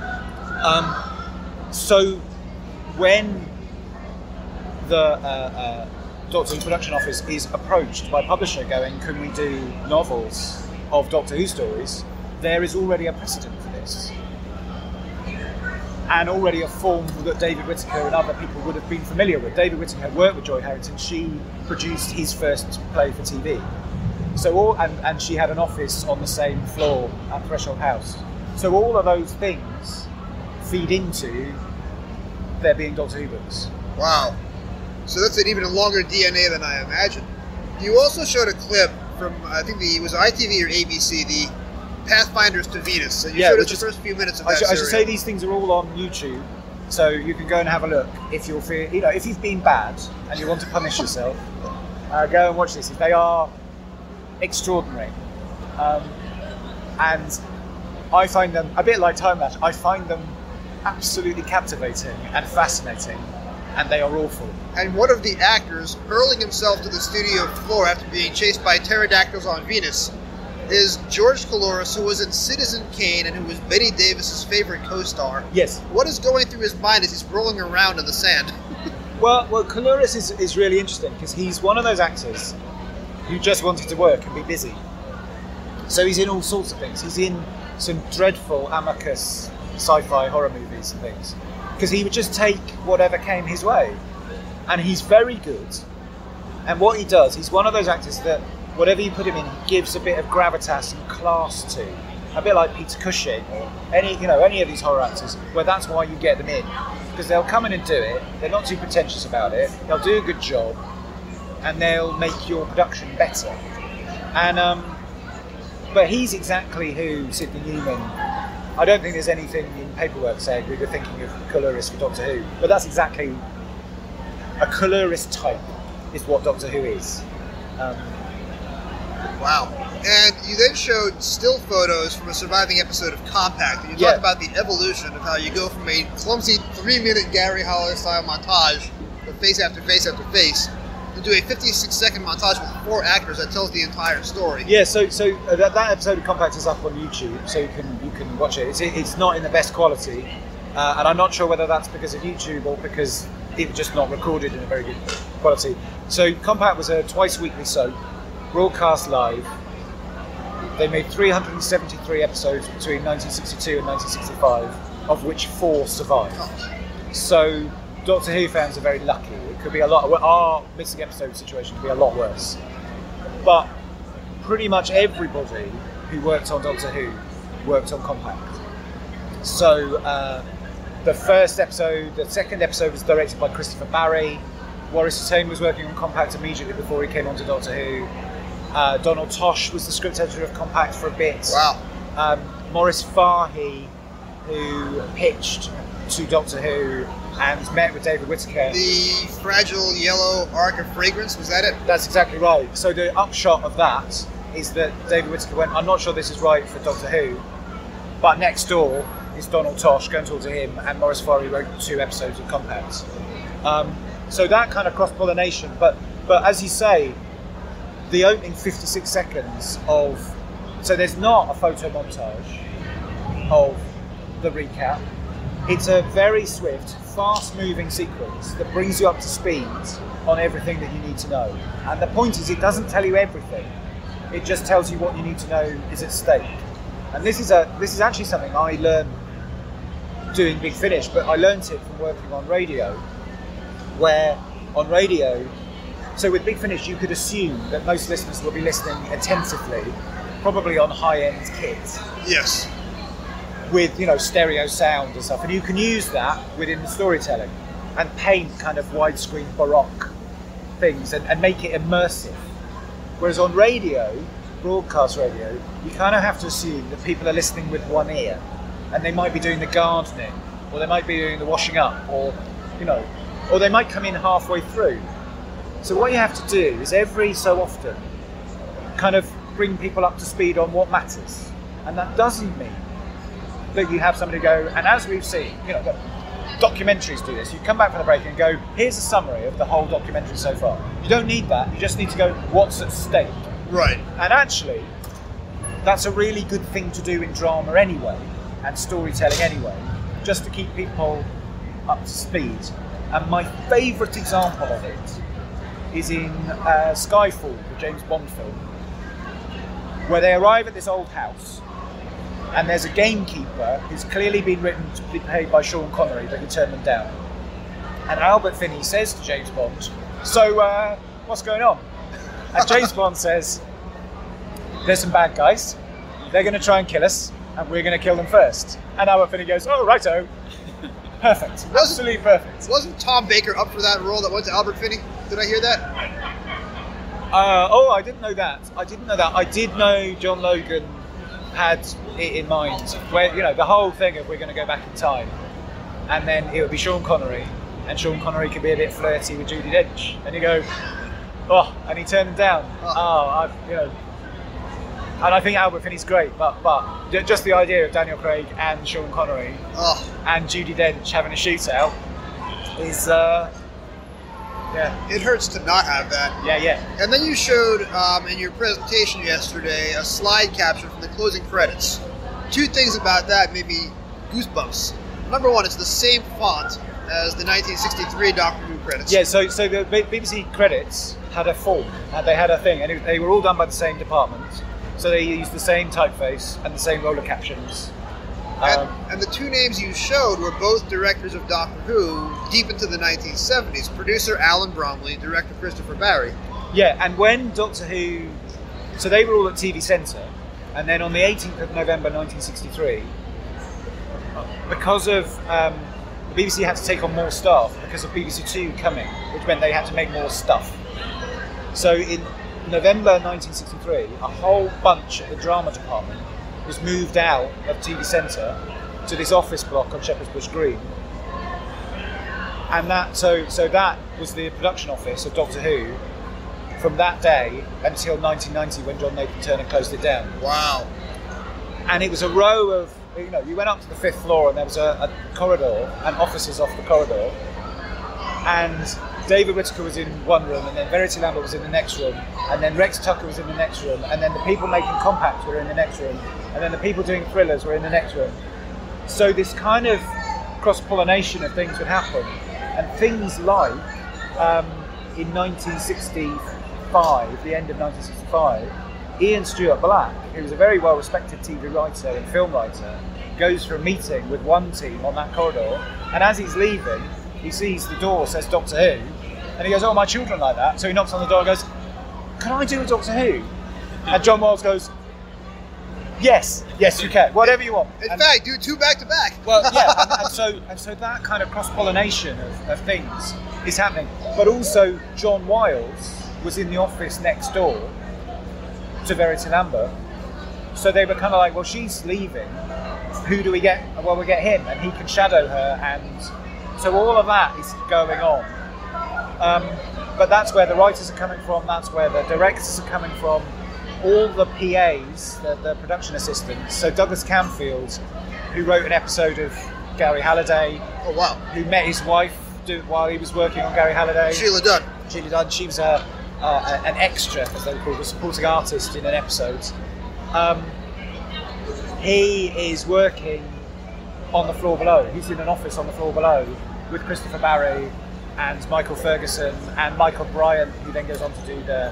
So when the Doctor Who production office is approached by a publisher going, can we do novels of Doctor Who stories, there is already a precedent for this. and already a form that David Whittaker and other people would have been familiar with. David Whittaker had worked with Joy Harrington. She produced his first play for TV. So and she had an office on the same floor at Threshold House. So all of those things feed into there being Doctor Who books. Wow. So that's an even longer DNA than I imagined. You also showed a clip from, I think it was ITV or ABC, the Pathfinders to Venus. So you showed us the first few minutes of that I should say these things are all on YouTube, so you can go and have a look if if you've been bad and you want to punish yourself. Go and watch these. They are extraordinary, and I find them a bit like Timelash. I find them absolutely captivating and fascinating, and they are awful. And one of the actors hurling himself to the studio floor after being chased by pterodactyls on Venus is George Coulouris, who was in Citizen Kane and who was Betty Davis's favorite co-star. Yes. What is going through his mind as he's rolling around in the sand? Well, Coulouris is really interesting because he's one of those actors who just wanted to work and be busy. So he's in all sorts of things. He's in some dreadful amicus sci-fi horror movies and things because he would just take whatever came his way. And he's very good. And what he does, he's one of those actors that whatever you put him in, he gives a bit of gravitas and class to. A bit like Peter Cushing or any of these horror actors, where that's why you get them in. Because they'll come in and do it, they're not too pretentious about it, they'll do a good job, and they'll make your production better. And but he's exactly who Sidney Newman. I don't think there's anything in paperwork saying we were thinking of Coulouris for Doctor Who, but that's exactly a Coulouris type is what Doctor Who is. Wow. And you then showed still photos from a surviving episode of Compact, and you talked about the evolution of how you go from a clumsy 3-minute Gary Hollis style montage of face after face after face to do a 56-second montage with 4 actors that tells the entire story. Yeah, so that episode of Compact is up on YouTube, so you can watch it. It's not in the best quality, and I'm not sure whether that's because of YouTube or because it was just not recorded in a very good quality. So Compact was a twice-weekly soap, broadcast live. They made 373 episodes between 1962 and 1965, of which 4 survived. So Doctor Who fans are very lucky. It could be a lot. Our missing episode situation could be a lot worse. But pretty much everybody who worked on Doctor Who worked on Compact. So the second episode was directed by Christopher Barry. Waris Attain was working on Compact immediately before he came on to Doctor Who. Donald Tosh was the script editor of Compact for a bit. Wow. Maurice Fahey, who pitched to Doctor Who and met with David Whittaker. The fragile yellow arc of fragrance, was that it? That's exactly right. So the upshot of that is that David Whittaker went, I'm not sure this is right for Doctor Who, but next door is Donald Tosh, go and talk to him, and Maurice Fahey wrote 2 episodes of Compact. So that kind of cross-pollination, but as you say, the opening 56 seconds so there's not a photo montage of the recap. It's a very swift, fast-moving sequence that brings you up to speed on everything that you need to know. And the point is, it doesn't tell you everything. It just tells you what you need to know is at stake. And this is actually something I learned doing Big Finish, but I learned it from working on radio, where on radio, so with Big Finish, you could assume that most listeners will be listening attentively, probably on high-end kit. Yes. With, stereo sound and stuff. And you can use that within the storytelling and paint kind of widescreen Baroque things and make it immersive. Whereas on radio, broadcast radio, you kind of have to assume that people are listening with one ear and they might be doing the gardening or they might be doing the washing up or they might come in halfway through. So what you have to do is every so often kind of bring people up to speed on what matters. And that doesn't mean that you have somebody go, and as we've seen, documentaries do this. You come back from the break and go, here's a summary of the whole documentary so far. You don't need that. You just need to go, what's at stake? Right. And actually, that's a really good thing to do in drama anyway, and storytelling anyway, just to keep people up to speed. And my favourite example of it is in Skyfall, the James Bond film, where they arrive at this old house and there's a gamekeeper who's clearly been written to be paid by Sean Connery, but he turned them down. And Albert Finney says to James Bond, "So, what's going on?" And James Bond says, "There's some bad guys. They're going to try and kill us, and we're going to kill them first." And Albert Finney goes, "Oh, righto." Perfect. Absolutely perfect. Wasn't Tom Baker up for that role that went to Albert Finney? Did I hear that? I didn't know that. I did know John Logan had it in mind, where, you know, the whole thing of we're going to go back in time, and then it would be Sean Connery, and Sean Connery could be a bit flirty with Judi Dench, and you go, oh, and he turned them down. And I think Albert Finney's great, but just the idea of Daniel Craig and Sean Connery and Judi Dench having a shootout is, It hurts to not have that. Yeah. And then you showed in your presentation yesterday a slide capture from the closing credits. Two things about that made me goosebumps. Number one, it's the same font as the 1963 Doctor Who credits. Yeah, so the BBC credits had a form, they had a thing, and they were all done by the same department. So they used the same typeface and the same roller captions. And the two names you showed were both directors of Doctor Who deep into the 1970s. Producer Alan Bromley, director Christopher Barry. Yeah, and when Doctor Who... So they were all at TV Centre, and then on the 18th of November 1963, because of... the BBC had to take on more staff because of BBC Two coming, which meant they had to make more stuff. So in November 1963, a whole bunch of the drama department was moved out of TV Centre to this office block on Shepherd's Bush Green, and that so that was the production office of Doctor Who from that day until 1990, when John Nathan Turner closed it down. Wow! And it was a row of, you know, you went up to the 5th floor and there was a corridor and offices off the corridor, and David Whittaker was in one room, and then Verity Lambert was in the next room, and then Rex Tucker was in the next room, and then the people making compacts were in the next room, and then the people doing thrillers were in the next room. So this kind of cross-pollination of things would happen, and things like in 1965, the end of 1965, Ian Stuart Black, who was a very well-respected TV writer and film writer, goes for a meeting with one team on that corridor, and as he's leaving, he sees the door says Doctor Who, and he goes, "Oh, my children like that." So he knocks on the door and goes, "Can I do a Doctor Who?" And John Wiles goes, Yes, you can. Whatever you want. In fact, do two back to back. Well, yeah, and so that kind of cross-pollination of things is happening. But also, John Wiles was in the office next door to Verity Lambert, so they were kind of like, well, she's leaving. Who do we get? Well, we get him, and he can shadow her, and so all of that is going on. But that's where the writers are coming from. That's where the directors are coming from. All the PAs, the production assistants. So Douglas Camfield, who wrote an episode of Gary Halliday. Oh wow! Who met his wife while he was working on Gary Halliday. Sheila Dunn. She was an extra, as they were called, a supporting artist in an episode. He is working on the floor below. He's in an office on the floor below with Christopher Barry and Michael Ferguson and Michael Bryant, who then goes on to do the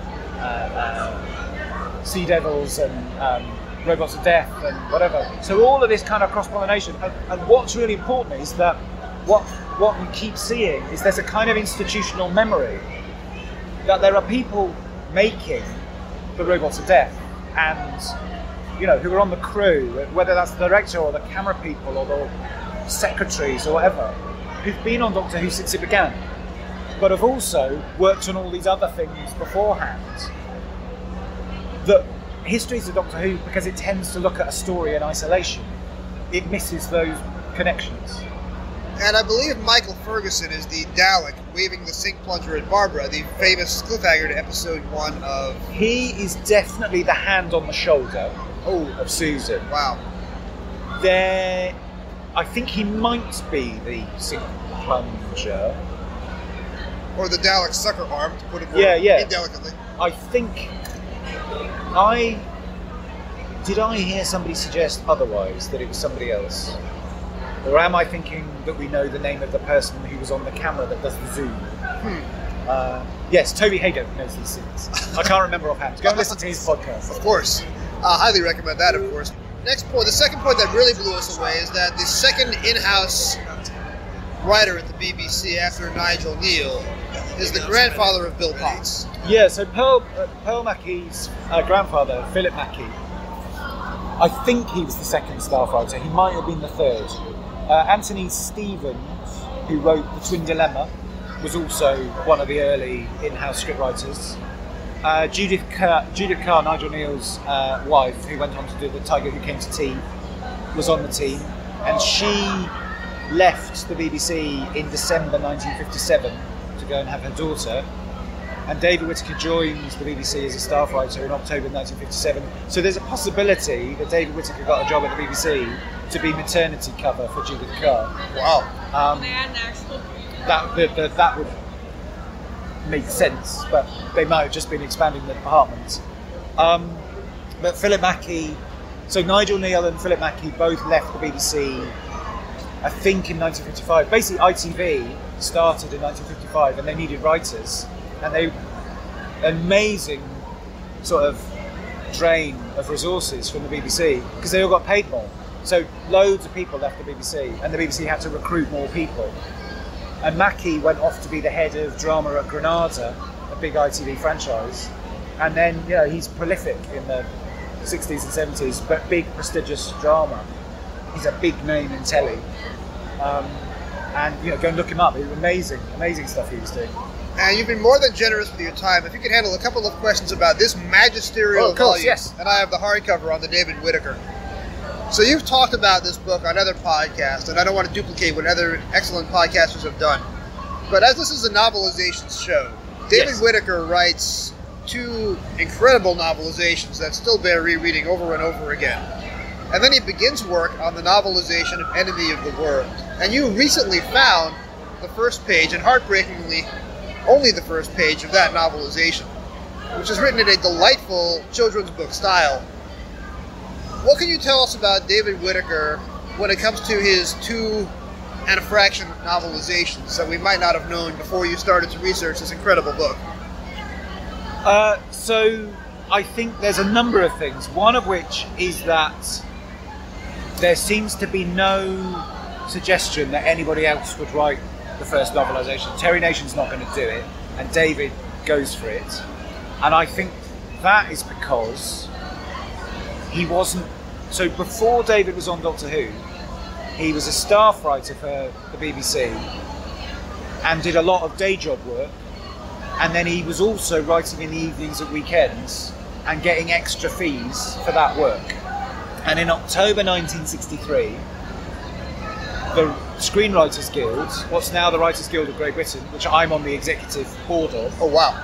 Sea Devils and Robots of Death and whatever. So all of this kind of cross-pollination. And what's really important is that what we keep seeing is there's a kind of institutional memory that there are people making the Robots of Death, and who are on the crew, whether that's the director or the camera people or the secretaries or whatever, who've been on Doctor Who since it began, but have also worked on all these other things beforehand. The histories of Doctor Who, because it tends to look at a story in isolation, it misses those connections. And I believe Michael Ferguson is the Dalek waving the sink plunger at Barbara, the famous cliffhanger to episode 1 of... He is definitely the hand on the shoulder of Susan. Wow. I think he might be the sink plunger. Or the Dalek sucker arm, to put it more indelicately. I think... Did I hear somebody suggest otherwise, that it was somebody else? Or am I thinking that we know the name of the person who was on the camera that does the zoom? Yes, Toby Haydock knows these things. I can't remember offhand. Go and listen to his podcast. Of course. I highly recommend that, of course. next point, the second point that really blew us away is that the second in-house writer at the BBC after Nigel Neal is the grandfather of Bill Potts. Yeah, so Pearl Mackey's grandfather, Philip Mackey, I think he was the second staff writer. He might have been the third. Anthony Stevens, who wrote The Twin Dilemma, was also one of the early in-house scriptwriters. Judith Carr, Nigel Neal's wife, who went on to do The Tiger Who Came to Tea, was on the team, and she left the BBC in December 1957 to go and have her daughter. And David Whittaker joins the BBC as a staff writer in October 1957. So there's a possibility that David Whittaker got a job at the BBC to be maternity cover for Judith Carr. Wow. That would make sense, but they might have just been expanding the department. But Philip Mackey, so Nigel Neal and Philip Mackey both left the BBC, I think, in 1955. Basically, ITV started in 1955 and they needed writers. And they, amazing sort of drain of resources from the BBC because they all got paid more. So loads of people left the BBC and the BBC had to recruit more people. And Mackey went off to be the head of drama at Granada, a big ITV franchise. And then, you know, he's prolific in the 60s and 70s, but big prestigious drama. He's a big name in telly. And, you know, go and look him up. It was amazing stuff he was doing. And you've been more than generous with your time. If you could handle a couple of questions about this magisterial volume, yes. And I have the hardcover on the David Whittaker. So you've talked about this book on other podcasts, and I don't want to duplicate what other excellent podcasters have done. But as this is a novelizations show, David Whittaker writes two incredible novelizations that still bear rereading over and over again. And then he begins work on the novelization of Enemy of the World. And you recently found the first page, and heartbreakingly, only the first page of that novelization, which is written in a delightful children's book style. What can you tell us about David Whittaker when it comes to his 2 and a fraction novelizations that we might not have known before you started to research this incredible book? So I think there's a number of things, one of which is that there seems to be no suggestion that anybody else would write the first novelisation. Terry Nation's not going to do it, and David goes for it. And I think that is because he wasn't... So before David was on Doctor Who, he was a staff writer for the BBC and did a lot of day job work. And then he was also writing in the evenings at weekends and getting extra fees for that work. And in October 1963, the Screenwriters Guild, what's now the Writers Guild of Great Britain, which I'm on the executive board of. Oh, wow.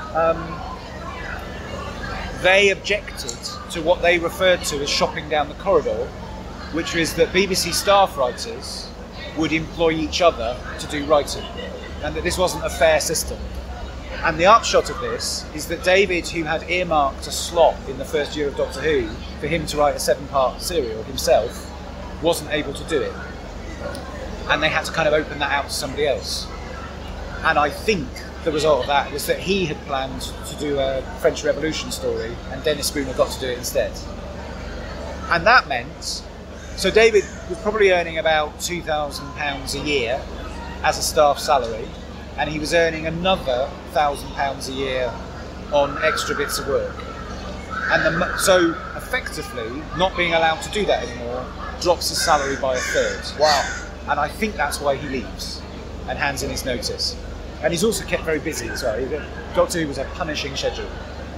They objected to what they referred to as shopping down the corridor, which is that BBC staff writers would employ each other to do writing, and that this wasn't a fair system. And the upshot of this is that David, who had earmarked a slot in the first year of Doctor Who for him to write a 7-part serial himself, wasn't able to do it. And they had to kind of open that out to somebody else. And I think the result of that was that he had planned to do a French Revolution story, and Dennis Spooner got to do it instead. And that meant, so David was probably earning about £2,000 a year as a staff salary, and he was earning another £1,000 a year on extra bits of work. And so effectively, not being allowed to do that anymore drops his salary by a third. Wow. And I think that's why he leaves and hands in his notice. And he's also kept very busy as well. Doctor Who was a punishing schedule.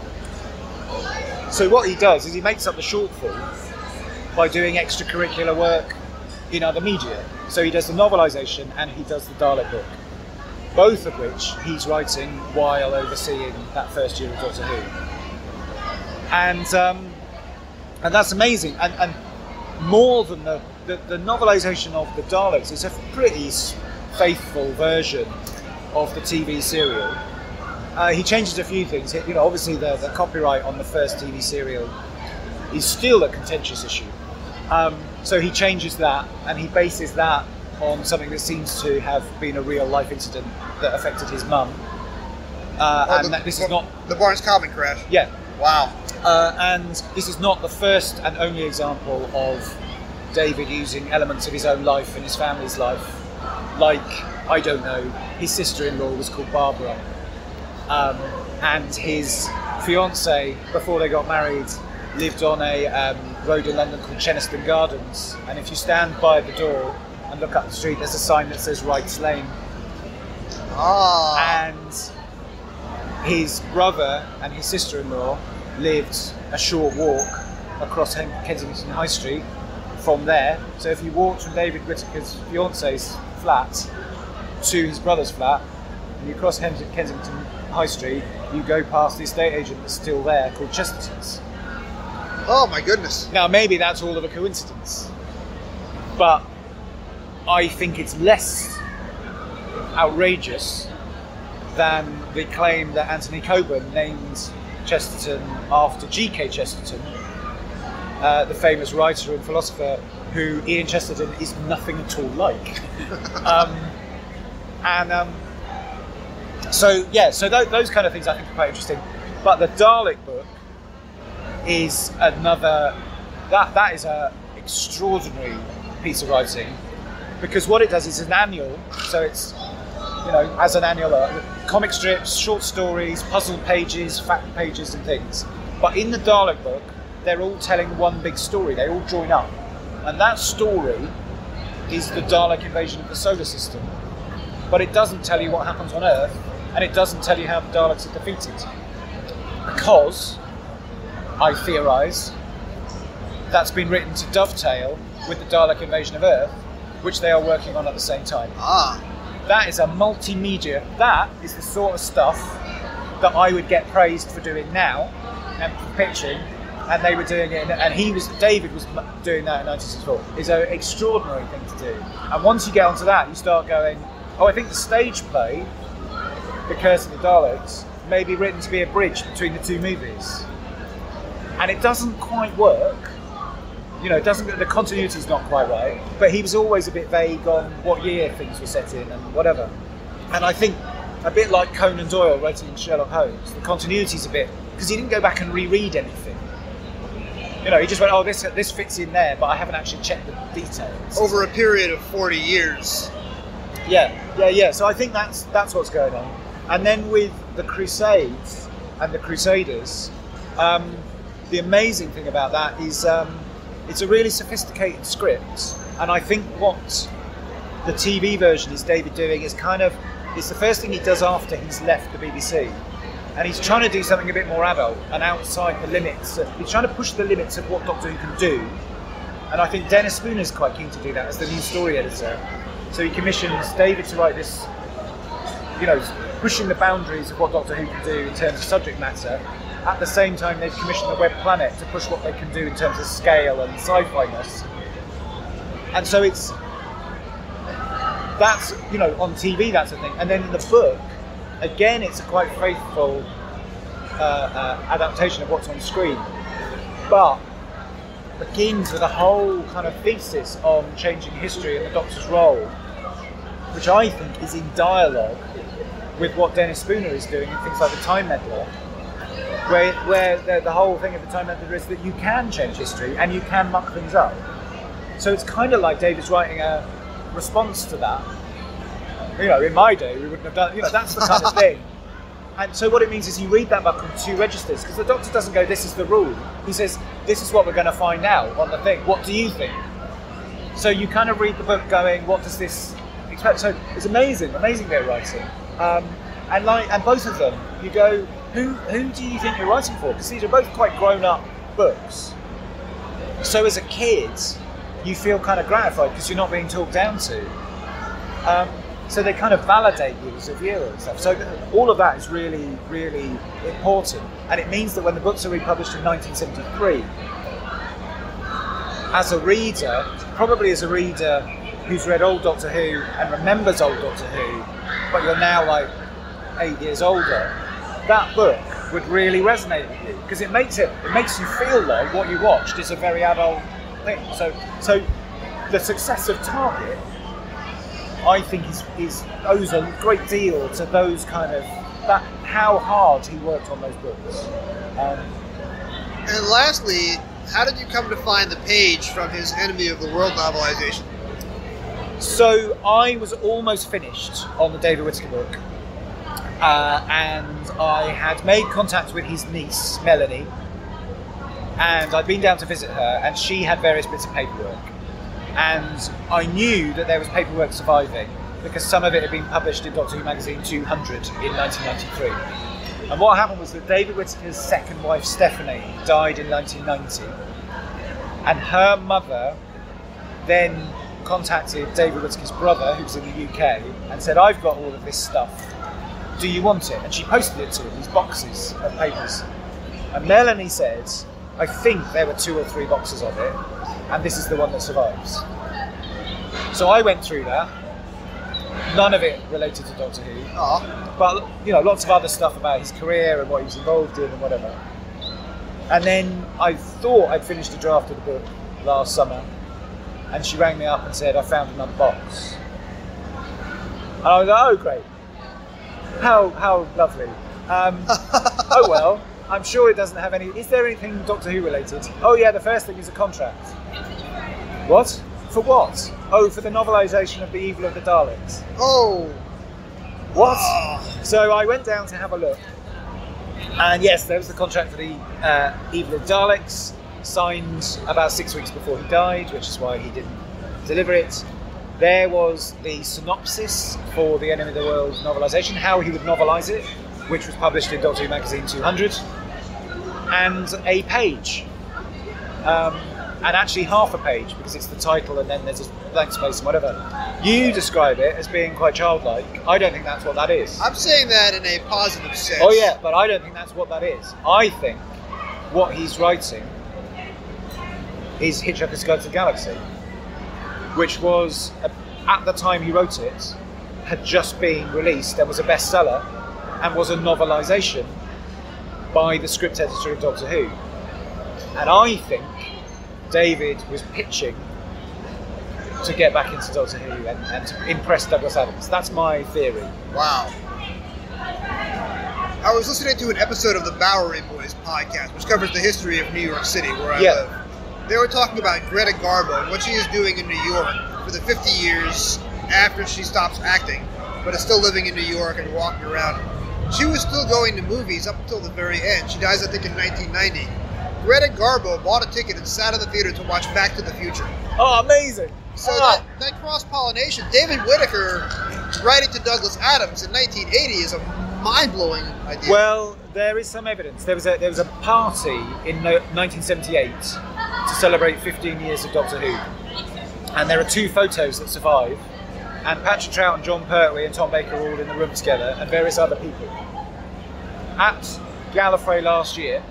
So what he does is he makes up the shortfall by doing extracurricular work in other media. So he does the novelisation and he does the Dalek book, both of which he's writing while overseeing that first year of Doctor Who. And that's amazing. And more than the novelisation of the Daleks, it's a pretty faithful version of the TV serial. He changes a few things. You know, obviously the copyright on the first TV serial is still a contentious issue. So he changes that, and he bases that on something that seems to have been a real life incident that affected his mum. This is not the Barnes Common crash. Yeah. Wow. And this is not the first and only example of David using elements of his own life and his family's life. Like, I don't know, his sister-in-law was called Barbara. And his fiancée, before they got married, lived on a road in London called Cheniston Gardens. And if you stand by the door and look up the street, there's a sign that says Wright's Lane. And his brother and his sister-in-law lived a short walk across Kensington High Street from there. So if you walked from David Whittaker's fiancee's flat to his brother's flat, and you cross Kensington High Street, you go past the estate agent that's still there called Chesterton's. Oh my goodness. Now maybe that's all of a coincidence, but I think it's less outrageous than the claim that Anthony Coburn named Chesterton after G.K. Chesterton, the famous writer and philosopher who Ian Chesterton is nothing at all like. So those kind of things I think are quite interesting. But the Dalek book is another, that is an extraordinary piece of writing, because what it does is an annual, so it's, as an annual, comic strips, short stories, puzzle pages, fact pages and things. But in the Dalek book, they're all telling one big story, they all join up. And that story is the Dalek invasion of the solar system. But it doesn't tell you what happens on Earth, and it doesn't tell you how the Daleks are defeated. Because, I theorise, that's been written to dovetail with the Dalek invasion of Earth, which they are working on at the same time. That is a multimedia, that is the sort of stuff that I would get praised for doing now, and for pitching, and they were doing it, and David was doing that in 1964. It's an extraordinary thing to do. And once you get onto that, you start going, oh, I think the stage play, The Curse of the Daleks, may be written to be a bridge between the two movies. And it doesn't quite work. The continuity's not quite right, but he was always a bit vague on what year things were set in and whatever. And I think, a bit like Conan Doyle writing Sherlock Holmes, the continuity's a bit, because he didn't go back and reread anything. He just went, oh, this fits in there, but I haven't actually checked the details. Over a period of 40 years. Yeah. So I think that's what's going on. And then with the Crusades and the Crusaders, the amazing thing about that is it's a really sophisticated script, and I think what the TV version is David doing is it's the first thing he does after he's left the BBC, and he's trying to do something a bit more adult and outside the limits. He's trying to push the limits of what Doctor Who can do, and I think Dennis Spooner's quite keen to do that as the new story editor. So he commissions David to write this, pushing the boundaries of what Doctor Who can do in terms of subject matter. At the same time, they've commissioned the Web Planet to push what they can do in terms of scale and sci-fi-ness. And so that's on TV, that's the thing. And then in the book, again, it's a quite faithful adaptation of what's on screen, but begins with a whole kind of thesis on changing history and the Doctor's role, which I think is in dialogue with what Dennis Spooner is doing in things like the Time Meddler, where the whole thing of the Time Meddler is that you can change history and you can muck things up. So it's kind of like David's writing a response to that. In my day, we wouldn't have done, that's the kind of thing. And so what it means is you read that book on two registers, because the Doctor doesn't go, this is the rule. He says, this is what we're going to find out on the thing. What do you think? So you kind of read the book going, what does this expect? So it's amazing bit of writing. And both of them, you go, who do you think you're writing for? Because these are both quite grown-up books. So as a kid, you feel kind of gratified because you're not being talked down to. So they kind of validate you as a viewer and stuff. So all of that is really, really important. And it means that when the books are republished in 1973, as a reader, probably as a reader who's read old Doctor Who and remembers old Doctor Who, but you're now like 8 years older, that book would really resonate with you, because it makes you feel like what you watched is a very adult thing. So the success of Target, I think, is owes a great deal to those kind of how hard he worked on those books. And lastly, how did you come to find the page from his Enemy of the World novelization? So I was almost finished on the David Whittaker book, and I had made contact with his niece, Melanie, and I'd been down to visit her, and she had various bits of paperwork. And I knew that there was paperwork surviving because some of it had been published in Doctor Who magazine 200 in 1993. And what happened was that David Whittaker's second wife, Stephanie, died in 1990, and her mother then contacted David Whittaker's brother, who's in the UK, and said, I've got all of this stuff, do you want it? And she posted it to him, these boxes of papers. And Melanie said, I think there were 2 or 3 boxes of it, and this is the one that survives. So I went through that. None of it related to Doctor Who, but lots of other stuff about his career and what he was involved in and whatever. And then I thought I'd finished a draft of the book last summer, and she rang me up and said, I found another box. And I was like, oh great, how lovely. Oh well, I'm sure it doesn't have any. Is there anything Doctor Who related? Oh yeah, the first thing is a contract. What? For what? Oh, for the novelisation of The Evil of the Daleks. Oh! What? So I went down to have a look. And yes, there was the contract for The Evil of the Daleks, signed about 6 weeks before he died, which is why he didn't deliver it. There was the synopsis for the Enemy of the World novelisation, how he would novelise it, which was published in Doctor Who magazine 200, and a page. And actually half a page, because it's the title and then there's a blank space and whatever. You describe it as being quite childlike. I don't think that's what that is. I'm saying that in a positive sense. Oh yeah, but I don't think that's what that is. I think what he's writing is Hitchhiker's Guide to the Galaxy, which was, at the time he wrote it, had just been released and was a bestseller and was a novelisation by the script editor of Doctor Who. And I think David was pitching to get back into Doctor Who and to impress Douglas Adams. That's my theory. Wow. I was listening to an episode of the Bowery Boys podcast, which covers the history of New York City, where I live. They were talking about Greta Garbo and what she is doing in New York for the 50 years after she stops acting, but is still living in New York and walking around. She was still going to movies up until the very end. She dies, I think, in 1990. Greta Garbo bought a ticket and sat in the theater to watch Back to the Future. Oh, amazing! So that cross-pollination, David Whittaker writing to Douglas Adams in 1980 is a mind-blowing idea. Well, there is some evidence. There was a party in 1978 to celebrate 15 years of Doctor Who, and there are 2 photos that survive, and Patrick Troughton and John Pertwee and Tom Baker are all in the room together, and various other people. At Gallifrey last year,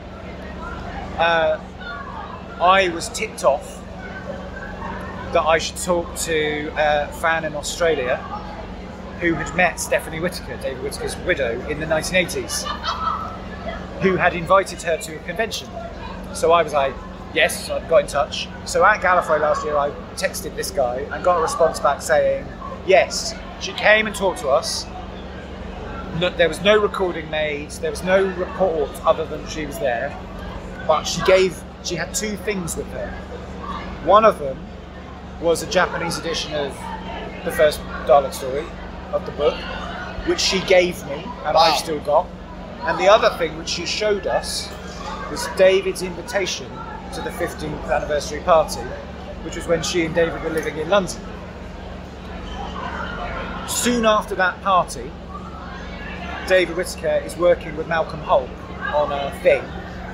I was tipped off that I should talk to a fan in Australia who had met Stephanie Whittaker, David Whittaker's widow, in the 1980s, who had invited her to a convention. So I was like, yes, so I got in touch. So at Gallifrey last year, I texted this guy and got a response back saying, yes, she came and talked to us. No, there was no recording made, there was no report other than she was there. But she had 2 things with her. One of them was a Japanese edition of the first Dalek story of the book, which she gave me, and I've still got. And the other thing which she showed us was David's invitation to the 15th anniversary party, which was when she and David were living in London. Soon after that party, David Whittaker is working with Malcolm Hulke on a thing.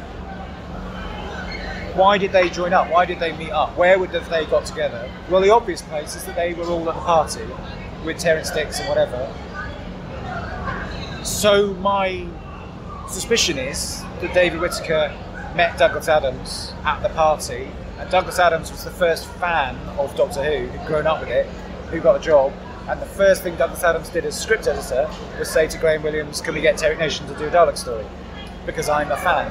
Why did they join up? Why did they meet up? Where would have they got together? Well, the obvious place is that they were all at the party with Terence Dicks and whatever. So my suspicion is that David Whittaker met Douglas Adams at the party, and Douglas Adams was the first fan of Doctor Who, who'd grown up with it, who got a job, and the first thing Douglas Adams did as script editor was say to Graham Williams, can we get Terry Nation to do a Dalek story? Because I'm a fan.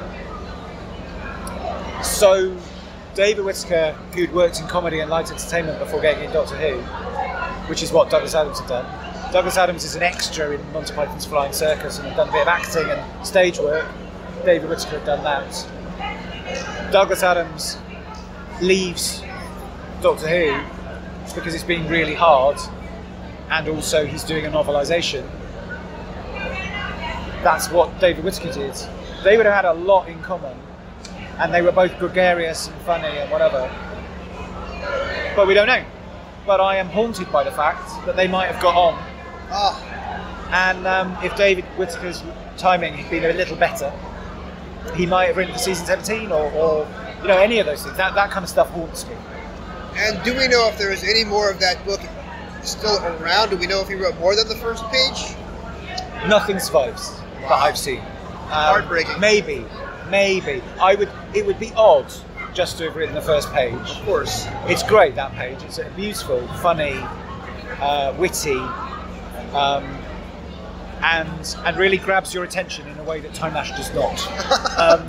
So David Whittaker, who'd worked in comedy and light entertainment before getting in Doctor Who, which is what Douglas Adams had done. Douglas Adams is an extra in Monty Python's Flying Circus and had done a bit of acting and stage work. David Whittaker had done that. Douglas Adams leaves Doctor Who because it's been really hard, and also he's doing a novelisation. That's what David Whittaker did. They would have had a lot in common, and they were both gregarious and funny and whatever. But we don't know. But I am haunted by the fact that they might have got on. Oh, And if David Whittaker's timing had been a little better, he might have written for season 17 or you know, any of those things. That kind of stuff haunts me. and do we know if there is any more of that book still around? Do we know if he wrote more than the first page? Nothing survives that I've seen. Heartbreaking. Maybe. It would be odd just to have written the first page. Of course. It's great, that page. It's beautiful, funny, witty, and really grabs your attention in a way that Timelash does not.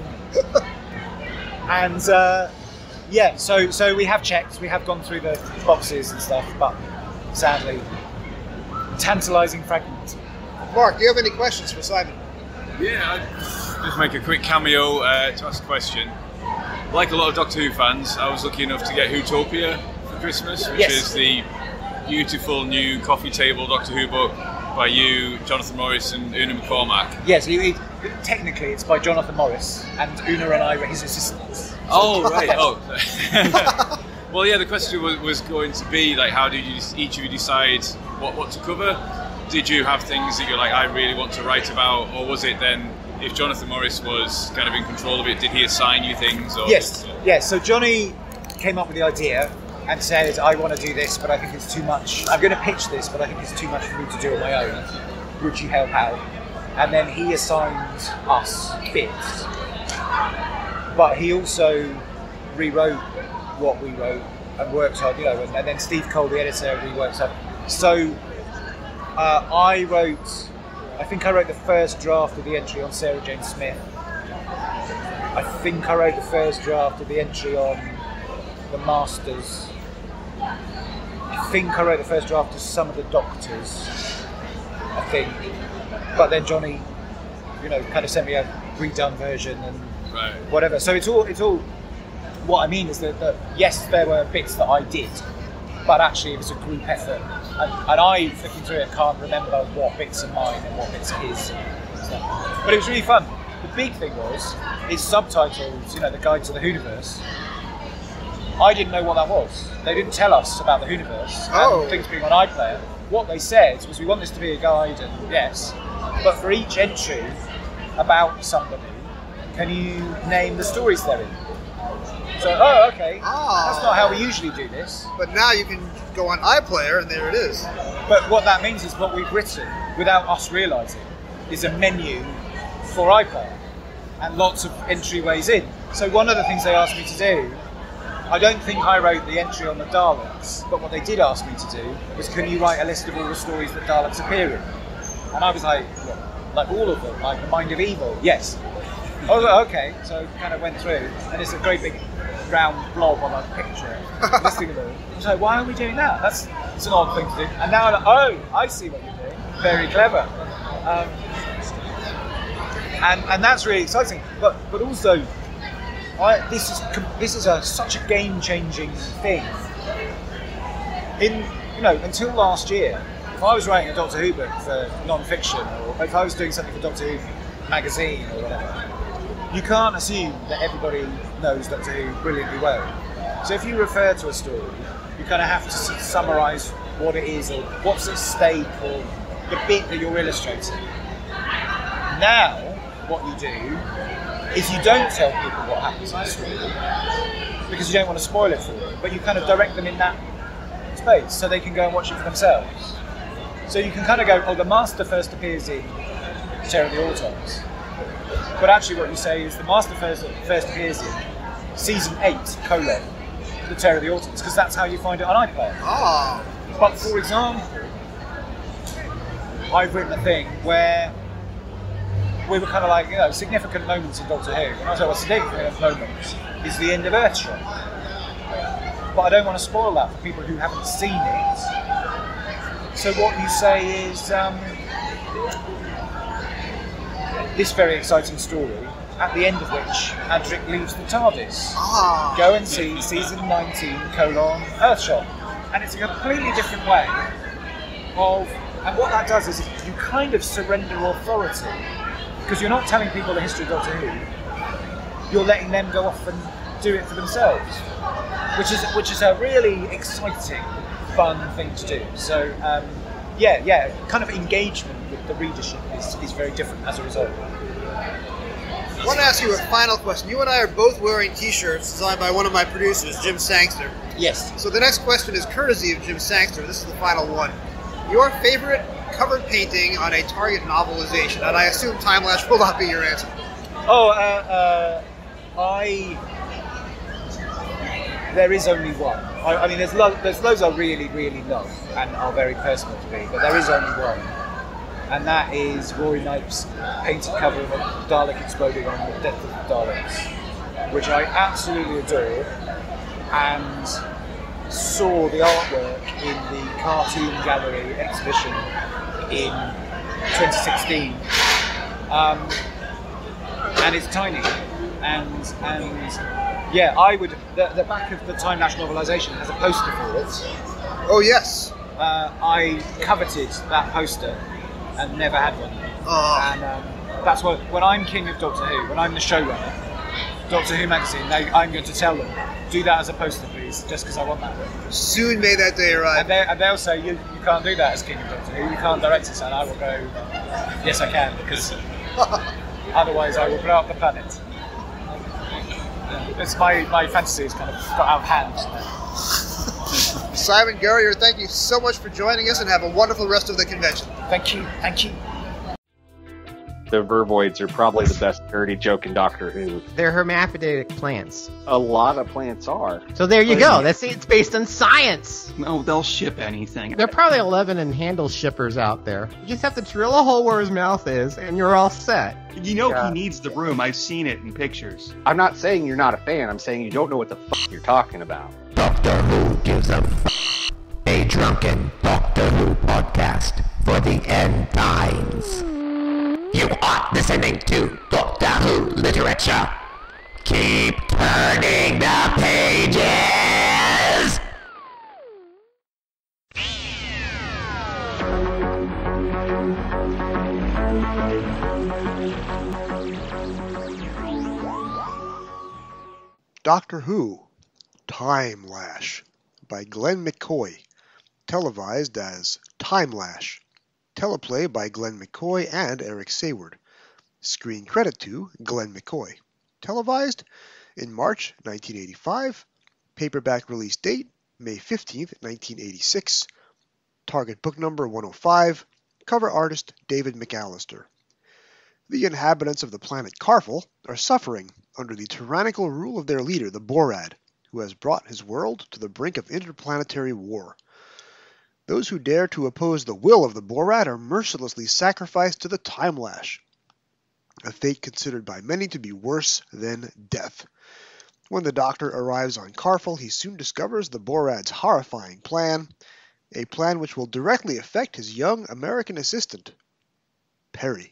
Yeah, so we have checked, we have gone through the boxes and stuff, but sadly, tantalising fragment. Mark, do you have any questions for Simon? Yeah, I'd just make a quick cameo to ask a question. Like a lot of Doctor Who fans, I was lucky enough to get Whotopia for Christmas, which is the beautiful new coffee table Doctor Who book by you, Jonathan Morris and Una McCormack. Yes, technically it's by Jonathan Morris, and Una and I were his assistants. Oh, right. Oh. Well, yeah, the question was going to be, like, how did you, each of you decide what to cover? Did you have things that you're like, I really want to write about? Or was it then, if Jonathan Morris was kind of in control of it, did he assign you things? Or Yes. So Johnny came up with the idea and said, I want to do this, but I think it's too much. I'm going to pitch this, but I think it's too much for me to do on my own. Would you help out? And then he assigned us bits. But he also rewrote what we wrote and worked hard, you know, and then Steve Cole, the editor, reworked stuff. So I think I wrote the first draft of the entry on Sarah Jane Smith. I think I wrote the first draft of the entry on the Masters. I think I wrote the first draft of some of the Doctors, I think. But then Johnny, you know, kind of sent me a redone version and whatever. So it's all. What I mean is that yes, there were bits that I did, but actually it was a group effort. And I, looking through it, can't remember what bits are mine and what bits are his. But it was really fun. The big thing was, his subtitles, you know, the Guide to the Whoniverse. I didn't know what that was. They didn't tell us about the Whoniverse and things being on iPlayer. What they said was, we want this to be a guide, and yes, but for each entry about somebody, can you name the stories they're in? So, okay, that's not how we usually do this. But now you can go on iPlayer and there it is. But what that means is what we've written, without us realising, is a menu for iPlayer and lots of entryways in. So one of the things they asked me to do, I don't think I wrote the entry on the Daleks, but what they did ask me to do was, can you write a list of all the stories that Daleks appear in? And I was like, what? Like all of them, like The Mind of Evil? Yes. Oh, okay. So kind of went through, and it's a great big round blob on a picture, listing them all. I was like, why are we doing that? It's an odd thing to do. And now I'm like, oh, I see what you're doing. Very clever. And that's really exciting. But also, this is such a game-changing thing. Until last year, if I was writing a Doctor Who book for non-fiction, or if I was doing something for Doctor Who magazine or whatever, you can't assume that everybody knows Doctor Who brilliantly well. So if you refer to a story, you kind of have to summarise what it is, or what's at stake, or the bit that you're illustrating. Now, what you do is you don't tell people what happens in the story, because you don't want to spoil it for them, but you kind of direct them in that space so they can go and watch it for themselves. So you can kind of go, oh, the Master first appears in Terror of the Autons. But actually what you say is the Master first appears in Season 8, the Terror of the Autons, because that's how you find it on iPlayer. But for example, I've written a thing where we were kind of like, you know, significant moments in Doctor Who. And I was like, well, significant moments is the end of Earthshot. But I don't want to spoil that for people who haven't seen it. So what you say is, this very exciting story at the end of which Adric leaves the TARDIS. Ah. Go and see season 19, Earthshot. And it's a completely different way of, and what that does is you kind of surrender authority, because you're not telling people the history of Doctor Who, you're letting them go off and do it for themselves, which is a really exciting, fun thing to do. So kind of engagement with the readership is very different as a result. I want to ask you a final question. You and I are both wearing t-shirts designed by one of my producers, Jim Sangster. Yes. So the next question is courtesy of Jim Sangster. This is the final one. Your favorite covered painting on a Target novelization, and I assume Timelash will not be your answer. There is only one. I mean, there's loads I really, really love and are very personal to me, but there is only one. And that is Rory Knipe's painted cover of a Dalek exploding on the Death of the Daleks, which I absolutely adore, and saw the artwork in the Cartoon Gallery exhibition in 2016. And it's tiny, and yeah, I would. The back of the Timelash novelisation has a poster for it. Oh yes. I coveted that poster and never had one. Oh. And that's what, when I'm king of Doctor Who, when I'm the showrunner, Doctor Who magazine, I'm going to tell them, do that as a poster, please, just because I want that one. Soon may that day arrive. And they'll say, you can't do that as king of Doctor Who, you can't direct it, and I will go, yes I can, because otherwise I will blow up the planet. It's my fantasy has kind of got out of hand. Simon Guerrier, thank you so much for joining us, and have a wonderful rest of the convention. Thank you. The Vervoids are probably the best dirty joke in Doctor Who. They're hermaphroditic plants. A lot of plants are. So there you go. It's based on science. No, they'll ship anything. There are probably 11 and handle shippers out there. You just have to drill a hole where his mouth is, and you're all set. You know he needs the room. I've seen it in pictures. I'm not saying you're not a fan. I'm saying you don't know what the fuck you're talking about. Doctor Who gives a drunken Doctor Who podcast for the end times. You are listening to Doctor Who literature. Keep turning the pages! Doctor Who, Timelash, by Glenn McCoy, televised as Timelash. Teleplay by Glenn McCoy and Eric Sayward. Screen credit to Glenn McCoy. Televised in March 1985. Paperback release date May 15th, 1986. Target book number 105. Cover artist David McAllister. The inhabitants of the planet Carfel are suffering under the tyrannical rule of their leader, the Borad, who has brought his world to the brink of interplanetary war. Those who dare to oppose the will of the Borad are mercilessly sacrificed to the Timelash, a fate considered by many to be worse than death. When the Doctor arrives on Carfel, he soon discovers the Borad's horrifying plan, a plan which will directly affect his young American assistant, Perry.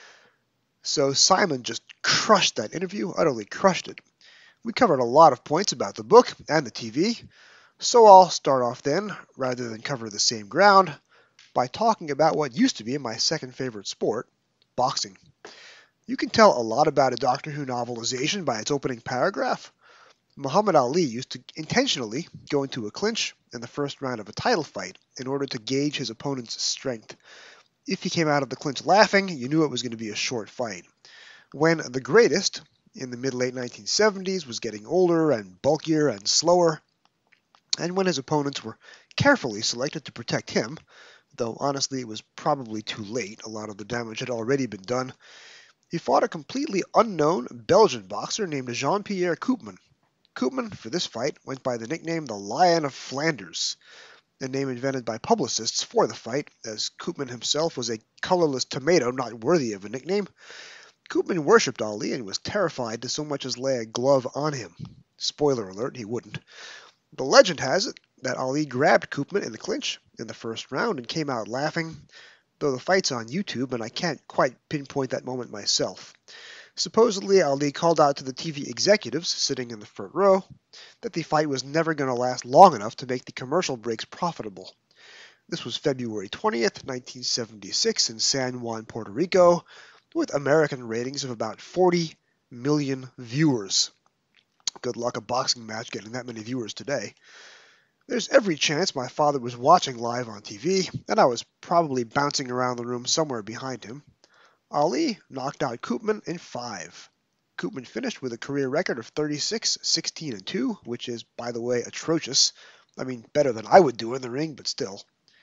So Simon just crushed that interview, utterly crushed it. We covered a lot of points about the book and the TV, so I'll start off then, rather than cover the same ground, by talking about what used to be my second favorite sport, boxing. You can tell a lot about a Doctor Who novelization by its opening paragraph. Muhammad Ali used to intentionally go into a clinch in the first round of a title fight in order to gauge his opponent's strength. If he came out of the clinch laughing, you knew it was going to be a short fight. When the greatest, in the mid-late 1970s, was getting older and bulkier and slower, and when his opponents were carefully selected to protect him, though honestly it was probably too late, a lot of the damage had already been done, he fought a completely unknown Belgian boxer named Jean-Pierre Koopman. Koopman, for this fight, went by the nickname the Lion of Flanders, a name invented by publicists for the fight, as Koopman himself was a colorless tomato not worthy of a nickname. Koopman worshipped Ali and was terrified to so much as lay a glove on him. Spoiler alert, he wouldn't. The legend has it that Ali grabbed Koopman in the clinch in the first round and came out laughing, though the fight's on YouTube and I can't quite pinpoint that moment myself. Supposedly, Ali called out to the TV executives sitting in the front row that the fight was never going to last long enough to make the commercial breaks profitable. This was February 20th, 1976 in San Juan, Puerto Rico, with American ratings of about 40 million viewers. Good luck a boxing match getting that many viewers today. There's every chance my father was watching live on TV, and I was probably bouncing around the room somewhere behind him. Ali knocked out Koopman in 5. Koopman finished with a career record of 36, 16, and 2, which is, by the way, atrocious. I mean, better than I would do in the ring, but still.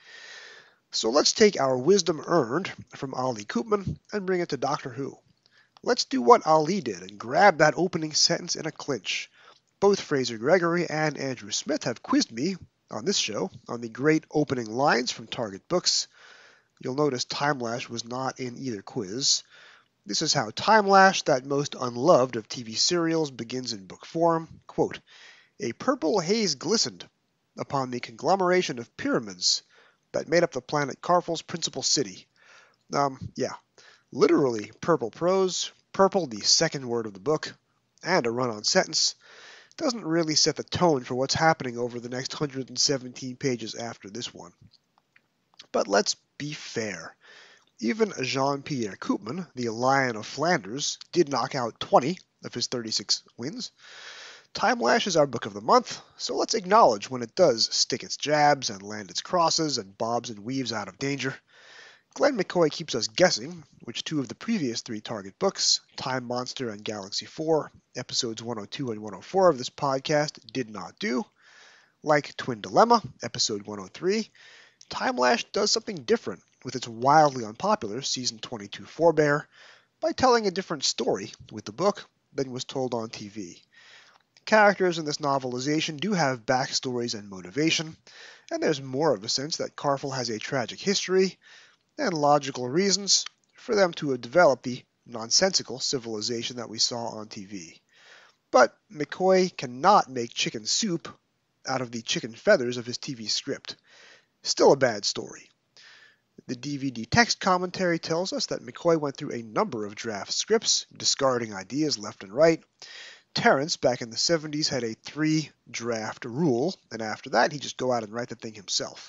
So let's take our wisdom earned from Ali Koopman and bring it to Doctor Who. Let's do what Ali did and grab that opening sentence in a clinch. Both Fraser Gregory and Andrew Smith have quizzed me on this show on the great opening lines from Target Books. You'll notice Timelash was not in either quiz. This is how Timelash, that most unloved of TV serials, begins in book form. Quote, "A purple haze glistened upon the conglomeration of pyramids that made up the planet Carful's principal city." Literally purple prose, purple the second word of the book, and a run-on sentence doesn't really set the tone for what's happening over the next 117 pages after this one. But let's be fair. Even Jean-Pierre Koopman, the Lion of Flanders, did knock out 20 of his 36 wins. Timelash is our book of the month, so let's acknowledge when it does stick its jabs and land its crosses and bobs and weaves out of danger. Glenn McCoy keeps us guessing which 2 of the previous 3 Target books, Time Monster and Galaxy 4, episodes 102 and 104 of this podcast, did not do. Like Twin Dilemma, episode 103, Timelash does something different with its wildly unpopular Season 22 forebear by telling a different story with the book than was told on TV. Characters in this novelization do have backstories and motivation, and there's more of a sense that Carful has a tragic history and logical reasons for them to have developed the nonsensical civilization that we saw on TV. But McCoy cannot make chicken soup out of the chicken feathers of his TV script. Still a bad story. The DVD text commentary tells us that McCoy went through a number of draft scripts, discarding ideas left and right. Terrence, back in the 70s, had a 3-draft rule, and after that he'd just go out and write the thing himself.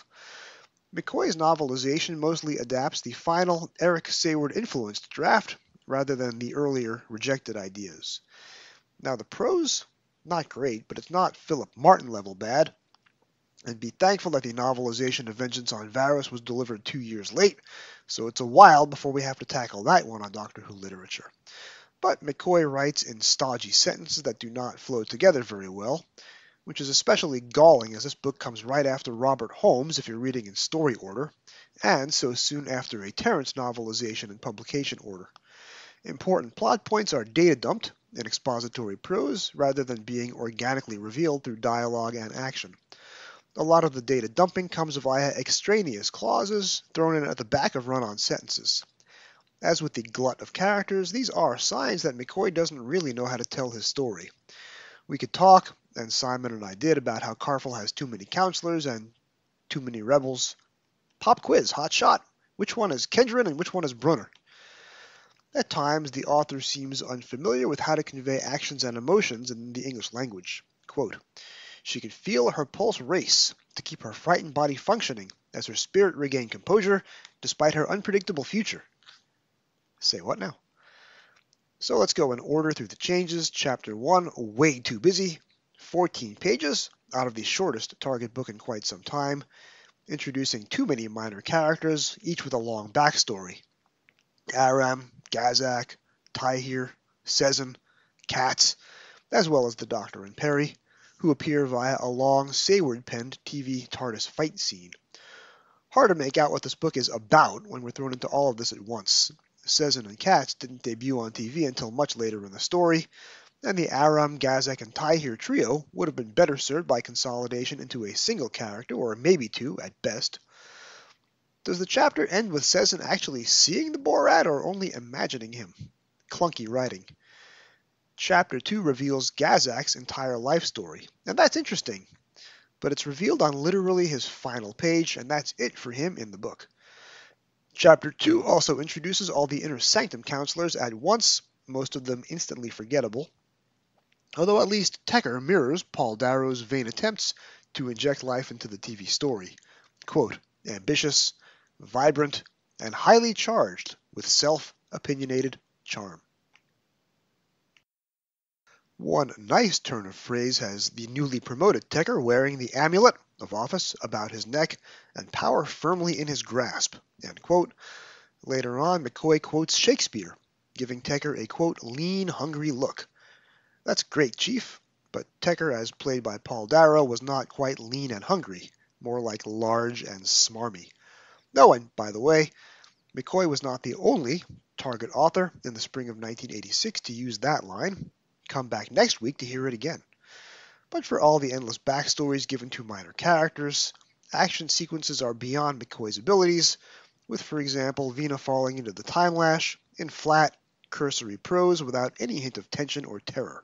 McCoy's novelization mostly adapts the final Eric Sayward-influenced draft rather than the earlier rejected ideas. Now the prose, not great, but it's not Philip Martin level bad. And be thankful that the novelization of Vengeance on Varys was delivered 2 years late, so it's a while before we have to tackle that one on Doctor Who literature. But McCoy writes in stodgy sentences that do not flow together very well, which is especially galling as this book comes right after Robert Holmes if you're reading in story order, and so soon after a Terrence novelization in publication order. Important plot points are data dumped in expository prose rather than being organically revealed through dialogue and action. A lot of the data dumping comes via extraneous clauses thrown in at the back of run-on sentences. As with the glut of characters, these are signs that McCoy doesn't really know how to tell his story. We could talk, and Simon and I did, about how Carful has too many counselors and too many rebels. Pop quiz, hot shot. Which one is Kendron and which one is Brunner? At times, the author seems unfamiliar with how to convey actions and emotions in the English language. Quote, "She could feel her pulse race to keep her frightened body functioning as her spirit regained composure despite her unpredictable future." Say what now? So let's go in order through the changes. Chapter 1, way too busy. 14 pages, out of the shortest Target book in quite some time, introducing too many minor characters, each with a long backstory. Aram, Gazak, Tahir, Sezin, Katz, as well as the Doctor and Perry, who appear via a long Sayward-penned TV TARDIS fight scene. Hard to make out what this book is about when we're thrown into all of this at once. Sezin and Katz didn't debut on TV until much later in the story, and the Aram, Gazak, and Tahir trio would have been better served by consolidation into a single character, or maybe 2 at best. Does the chapter end with Sezin actually seeing the Borat, or only imagining him? Clunky writing. Chapter 2 reveals Gazak's entire life story, and that's interesting, but it's revealed on literally his final page, and that's it for him in the book. Chapter 2 also introduces all the Inner Sanctum counselors at once, most of them instantly forgettable, although at least Tecker mirrors Paul Darrow's vain attempts to inject life into the TV story. Quote, ambitious, vibrant, and highly charged with self-opinionated charm. One nice turn of phrase has the newly promoted Tecker wearing the amulet of office about his neck and power firmly in his grasp. End quote. Later on, McCoy quotes Shakespeare, giving Tecker a, quote, lean, hungry look. That's great, Chief, but Tecker, as played by Paul Darrow, was not quite lean and hungry, more like large and smarmy. Oh, and by the way, McCoy was not the only Target author in the spring of 1986 to use that line. Come back next week to hear it again. But for all the endless backstories given to minor characters, action sequences are beyond McCoy's abilities, with, for example, Vina falling into the Timelash in flat, cursory prose without any hint of tension or terror.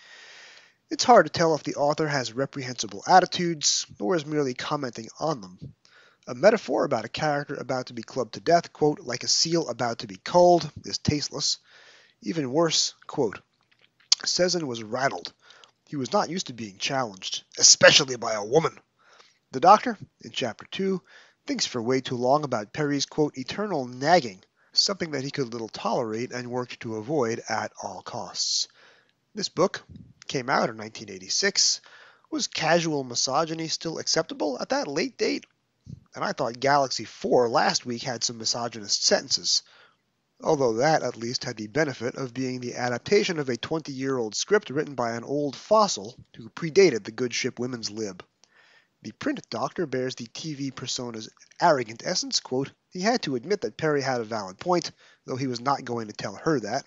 It's hard to tell if the author has reprehensible attitudes or is merely commenting on them. A metaphor about a character about to be clubbed to death, quote, like a seal about to be culled, is tasteless. Even worse, quote, Cezanne was rattled. He was not used to being challenged, especially by a woman. The Doctor, in Chapter 2, thinks for way too long about Perry's, quote, eternal nagging, something that he could little tolerate and worked to avoid at all costs. This book came out in 1986. Was casual misogyny still acceptable at that late date? And I thought Galaxy 4 last week had some misogynist sentences, although that at least had the benefit of being the adaptation of a 20-year-old script written by an old fossil who predated the good ship Women's Lib. The print Doctor bears the TV persona's arrogant essence, quote, he had to admit that Perry had a valid point, though he was not going to tell her that.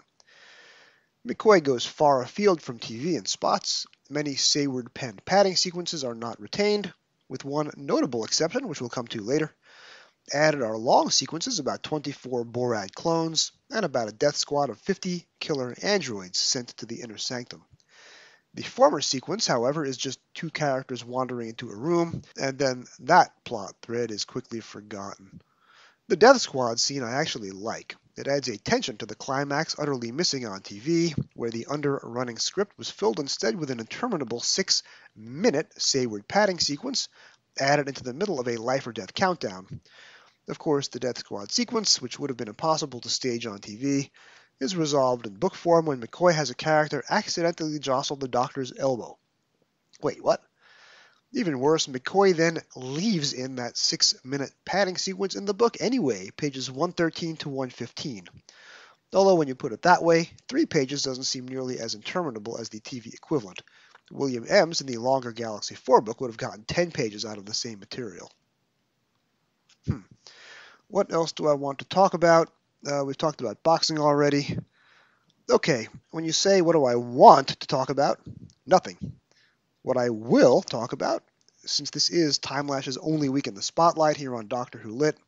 McCoy goes far afield from TV in spots. Many Sayward-penned padding sequences are not retained, with one notable exception, which we'll come to later. Added are long sequences about 24 Borad clones and about a death squad of 50 killer androids sent to the inner sanctum. The former sequence, however, is just two characters wandering into a room, and then that plot thread is quickly forgotten. The death squad scene I actually like. It adds a tension to the climax utterly missing on TV, where the under-running script was filled instead with an interminable 6-minute Sayward padding sequence added into the middle of a life-or-death countdown. Of course, the death squad sequence, which would have been impossible to stage on TV, is resolved in book form when McCoy has a character accidentally jostle the Doctor's elbow. Wait, what? Even worse, McCoy then leaves in that 6-minute padding sequence in the book anyway, pages 113 to 115. Although when you put it that way, 3 pages doesn't seem nearly as interminable as the TV equivalent. William Ems in the longer Galaxy 4 book would have gotten 10 pages out of the same material. What else do I want to talk about? We've talked about boxing already. Okay, when you say what do I want to talk about? Nothing. What I will talk about, since this is Timelash's only week in the spotlight here on Doctor Who Lit.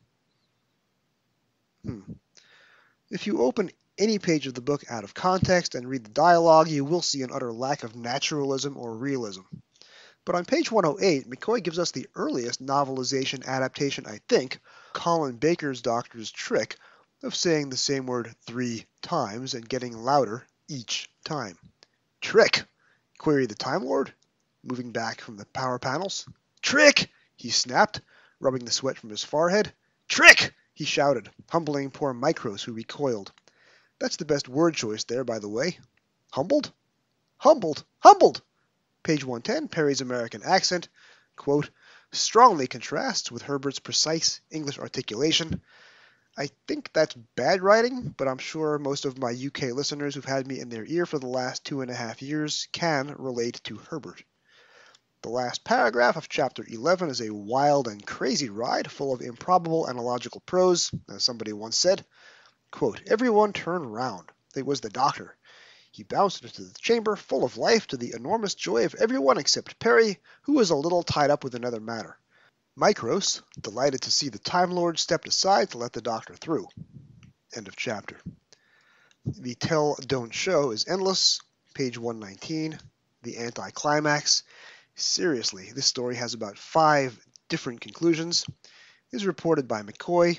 If you open any page of the book out of context and read the dialogue, you will see an utter lack of naturalism or realism. But on page 108, McCoy gives us the earliest novelization adaptation, I think, Colin Baker's Doctor's trick of saying the same word 3 times and getting louder each time. Trick? Queried the Time Lord, moving back from the power panels. Trick! He snapped, rubbing the sweat from his forehead. Trick! He shouted, humbling poor Micros, who recoiled. That's the best word choice there, by the way. Humbled? Humbled! Humbled! Page 110, Perry's American accent, quote, strongly contrasts with Herbert's precise English articulation. I think that's bad writing, but I'm sure most of my UK listeners who've had me in their ear for the last 2.5 years can relate to Herbert. The last paragraph of Chapter 11 is a wild and crazy ride full of improbable and illogical prose, as somebody once said. Quote, everyone turned round. It was the Doctor. He bounced into the chamber full of life to the enormous joy of everyone except Perry, who was a little tied up with another matter. Micros, delighted to see the Time Lord, stepped aside to let the Doctor through. End of chapter. The tell, don't show is endless. Page 119. The anticlimax. Seriously, this story has about 5 different conclusions. Is reported by McCoy.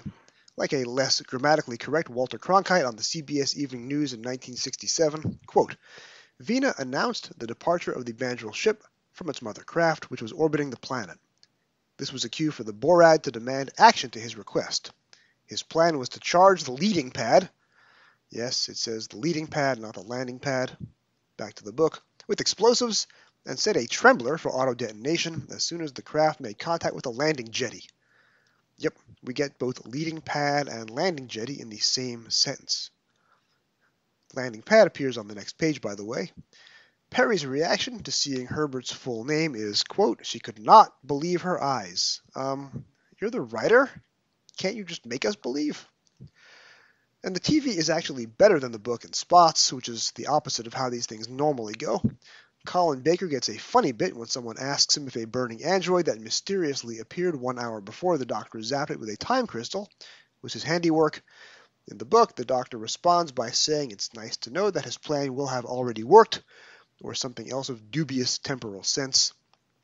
Like a less grammatically correct Walter Cronkite on the CBS Evening News in 1967, quote, Vina announced the departure of the Bandrel ship from its mother craft, which was orbiting the planet. This was a cue for the Borad to demand action to his request. His plan was to charge the leading pad, yes, it says the leading pad, not the landing pad, back to the book, with explosives, and set a trembler for auto-detonation as soon as the craft made contact with a landing jetty. Yep, we get both leading pad and landing jetty in the same sentence. Landing pad appears on the next page, by the way. Perry's reaction to seeing Herbert's full name is, quote, she could not believe her eyes. You're the writer? Can't you just make us believe? And the TV is actually better than the book in spots, which is the opposite of how these things normally go. Colin Baker gets a funny bit when someone asks him if a burning android that mysteriously appeared 1 hour before the Doctor zapped it with a time crystal was his handiwork. In the book, the Doctor responds by saying it's nice to know that his plan will have already worked, or something else of dubious temporal sense.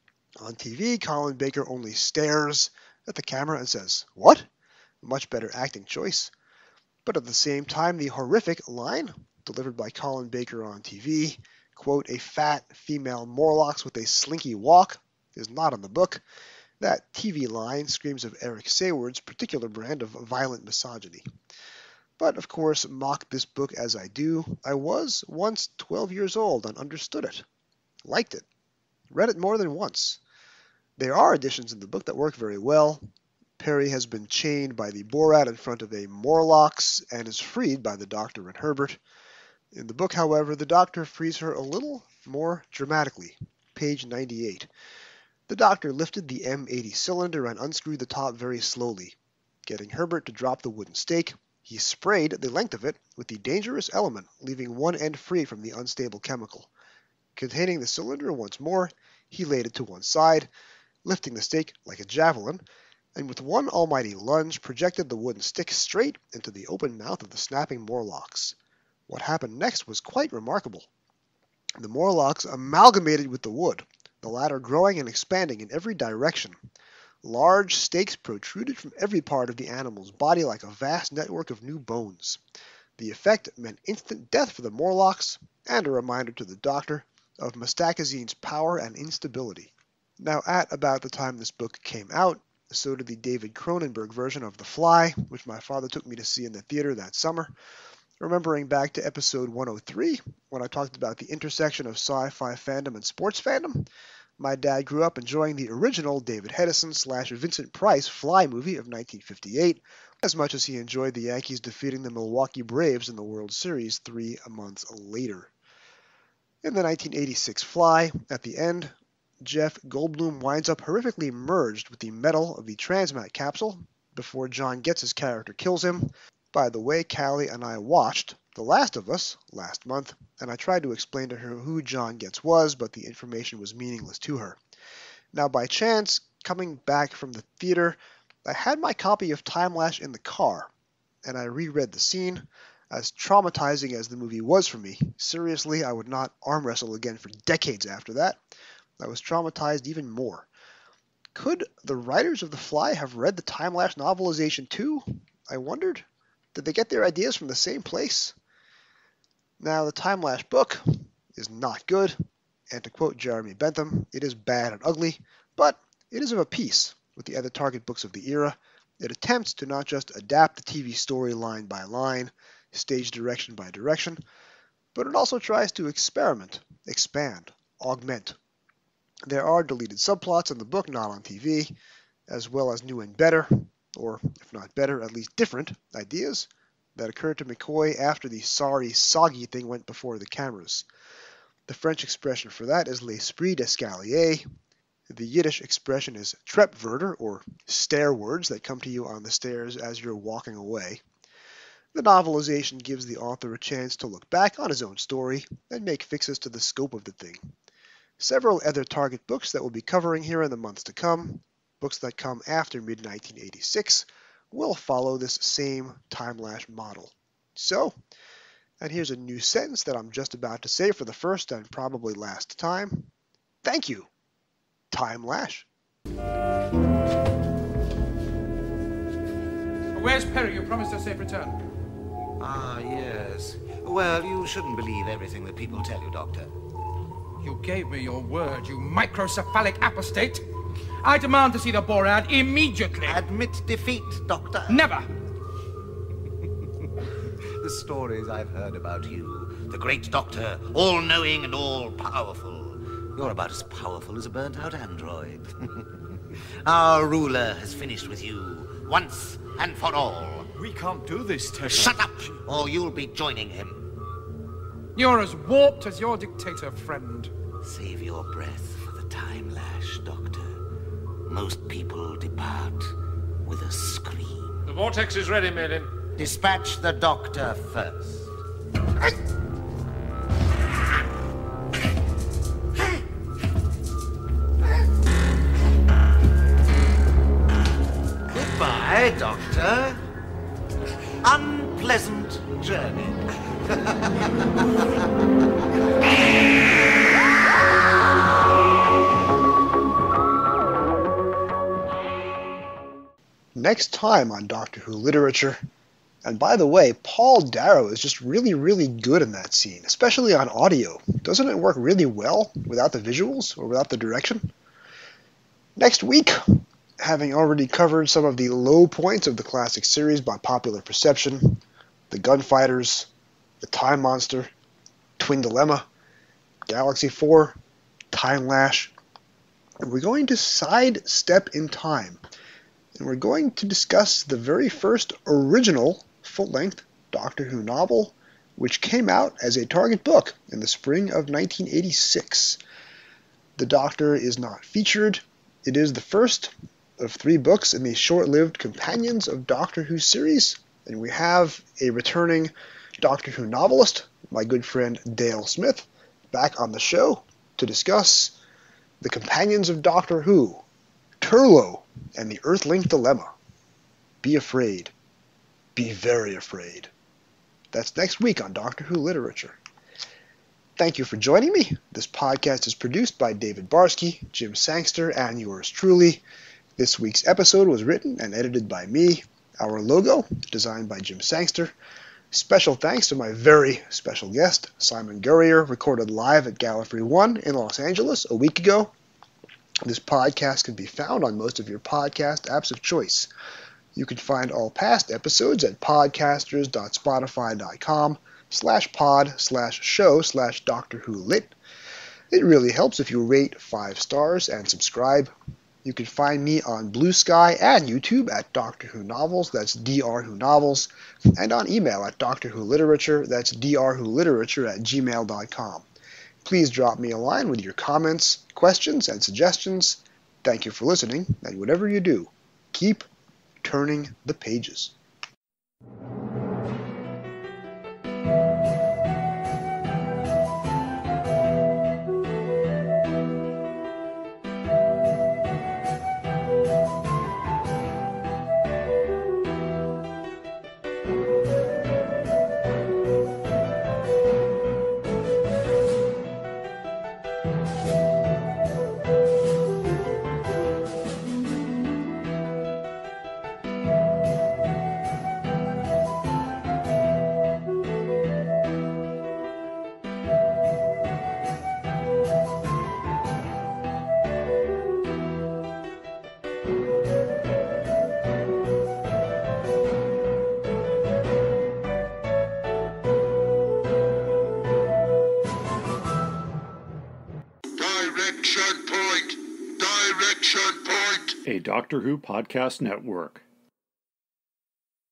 On TV, Colin Baker only stares at the camera and says, what? Much better acting choice. But at the same time, the horrific line, delivered by Colin Baker on TV, quote, a fat female Morlocks with a slinky walk, is not in the book. That TV line screams of Eric Sayward's particular brand of violent misogyny. But, of course, mock this book as I do, I was once 12 years old and understood it, liked it, read it more than once. There are additions in the book that work very well. Perry has been chained by the Borad in front of a Morlocks and is freed by the Doctor and Herbert. In the book, however, the Doctor frees her a little more dramatically. Page 98. The Doctor lifted the M80 cylinder and unscrewed the top very slowly. Getting Herbert to drop the wooden stake, he sprayed the length of it with the dangerous element, leaving one end free from the unstable chemical. Containing the cylinder once more, he laid it to one side, lifting the stake like a javelin, and with one almighty lunge projected the wooden stick straight into the open mouth of the snapping Morlocks. What happened next was quite remarkable. The Morlocks amalgamated with the wood, the latter growing and expanding in every direction. Large stakes protruded from every part of the animal's body like a vast network of new bones. The effect meant instant death for the Morlocks, and a reminder to the Doctor of Mestacazine's power and instability. Now, at about the time this book came out, so did the David Cronenberg version of The Fly, which my father took me to see in the theater that summer. Remembering back to episode 103, when I talked about the intersection of sci-fi fandom and sports fandom, my dad grew up enjoying the original David Hedison/Vincent Price Fly movie of 1958, as much as he enjoyed the Yankees defeating the Milwaukee Braves in the World Series 3 months later. In the 1986 Fly, at the end, Jeff Goldblum winds up horrifically merged with the metal of the transmat capsule before John Getz's character kills him. By the way, Callie and I watched The Last of Us last month, and I tried to explain to her who John Getz was, but the information was meaningless to her. Now, by chance, coming back from the theater, I had my copy of Timelash in the car, and I reread the scene. As traumatizing as the movie was for me, seriously, I would not arm wrestle again for decades after that. I was traumatized even more. Could the writers of The Fly have read the Timelash novelization too? I wondered. Did they get their ideas from the same place? Now, the Timelash book is not good, and to quote Jeremy Bentham, it is bad and ugly, but it is of a piece with the other Target books of the era. It attempts to not just adapt the TV story line by line, stage direction by direction, but it also tries to experiment, expand, augment. There are deleted subplots in the book not on TV, as well as new and better, or if not better, at least different ideas that occurred to McCoy after the sorry, soggy thing went before the cameras. The French expression for that is l'esprit d'escalier. The Yiddish expression is trepwerder, or stair words that come to you on the stairs as you're walking away. The novelization gives the author a chance to look back on his own story and make fixes to the scope of the thing. Several other Target books that we'll be covering here in the months to come, books that come after mid-1986, will follow this same Timelash model. So, and here's a new sentence that I'm just about to say for the first and probably last time. Thank you, Timelash. Where's Perry? You promised a safe return. Ah, yes. Well, you shouldn't believe everything that people tell you, Doctor. You gave me your word, you microcephalic apostate. I demand to see the Borad immediately. Admit defeat, Doctor. Never. The stories I've heard about you, the great Doctor, all-knowing and all-powerful. You're about as powerful as a burnt-out android. Our ruler has finished with you, once and for all. We can't do this, Ted. Shut up, or you'll be joining him. You're as warped as your dictator friend. Save your breath for the Timelash, Doctor. Most people depart with a scream. The vortex is ready, Merlin. Dispatch the Doctor first. Goodbye, Doctor. Unpleasant journey. Next time on Doctor Who Literature. And by the way, Paul Darrow is just really, really good in that scene, especially on audio. Doesn't it work really well without the visuals or without the direction? Next week, having already covered some of the low points of the classic series by popular perception, the Gunfighters, the Time Monster, Twin Dilemma, Galaxy 4, Timelash, and we're going to sidestep in time. And we're going to discuss the very first original full-length Doctor Who novel, which came out as a Target book in the spring of 1986. The Doctor is not featured. It is the first of 3 books in the short-lived Companions of Doctor Who series, and we have a returning Doctor Who novelist, my good friend Dale Smith, back on the show to discuss the Companions of Doctor Who, Turlough, and the Earthlink Dilemma. Be afraid. Be very afraid. That's next week on Doctor Who Literature. Thank you for joining me. This podcast is produced by David Barsky, Jim Sangster, and yours truly. This week's episode was written and edited by me. Our logo, designed by Jim Sangster. Special thanks to my very special guest, Simon Guerrier, recorded live at Gallifrey 1 in Los Angeles a week ago. This podcast can be found on most of your podcast apps of choice. You can find all past episodes at podcasters.spotify.com/pod/show/Doctor Who Lit. It really helps if you rate 5 stars and subscribe. You can find me on Blue Sky and YouTube at Doctor Who Novels, that's Dr Who Novels, and on email at Doctor Who Literature, that's drwholiterature@gmail.com. Please drop me a line with your comments, questions, and suggestions. Thank you for listening, and whatever you do, keep turning the pages. Direction point! Direction point! A Doctor Who Podcast Network.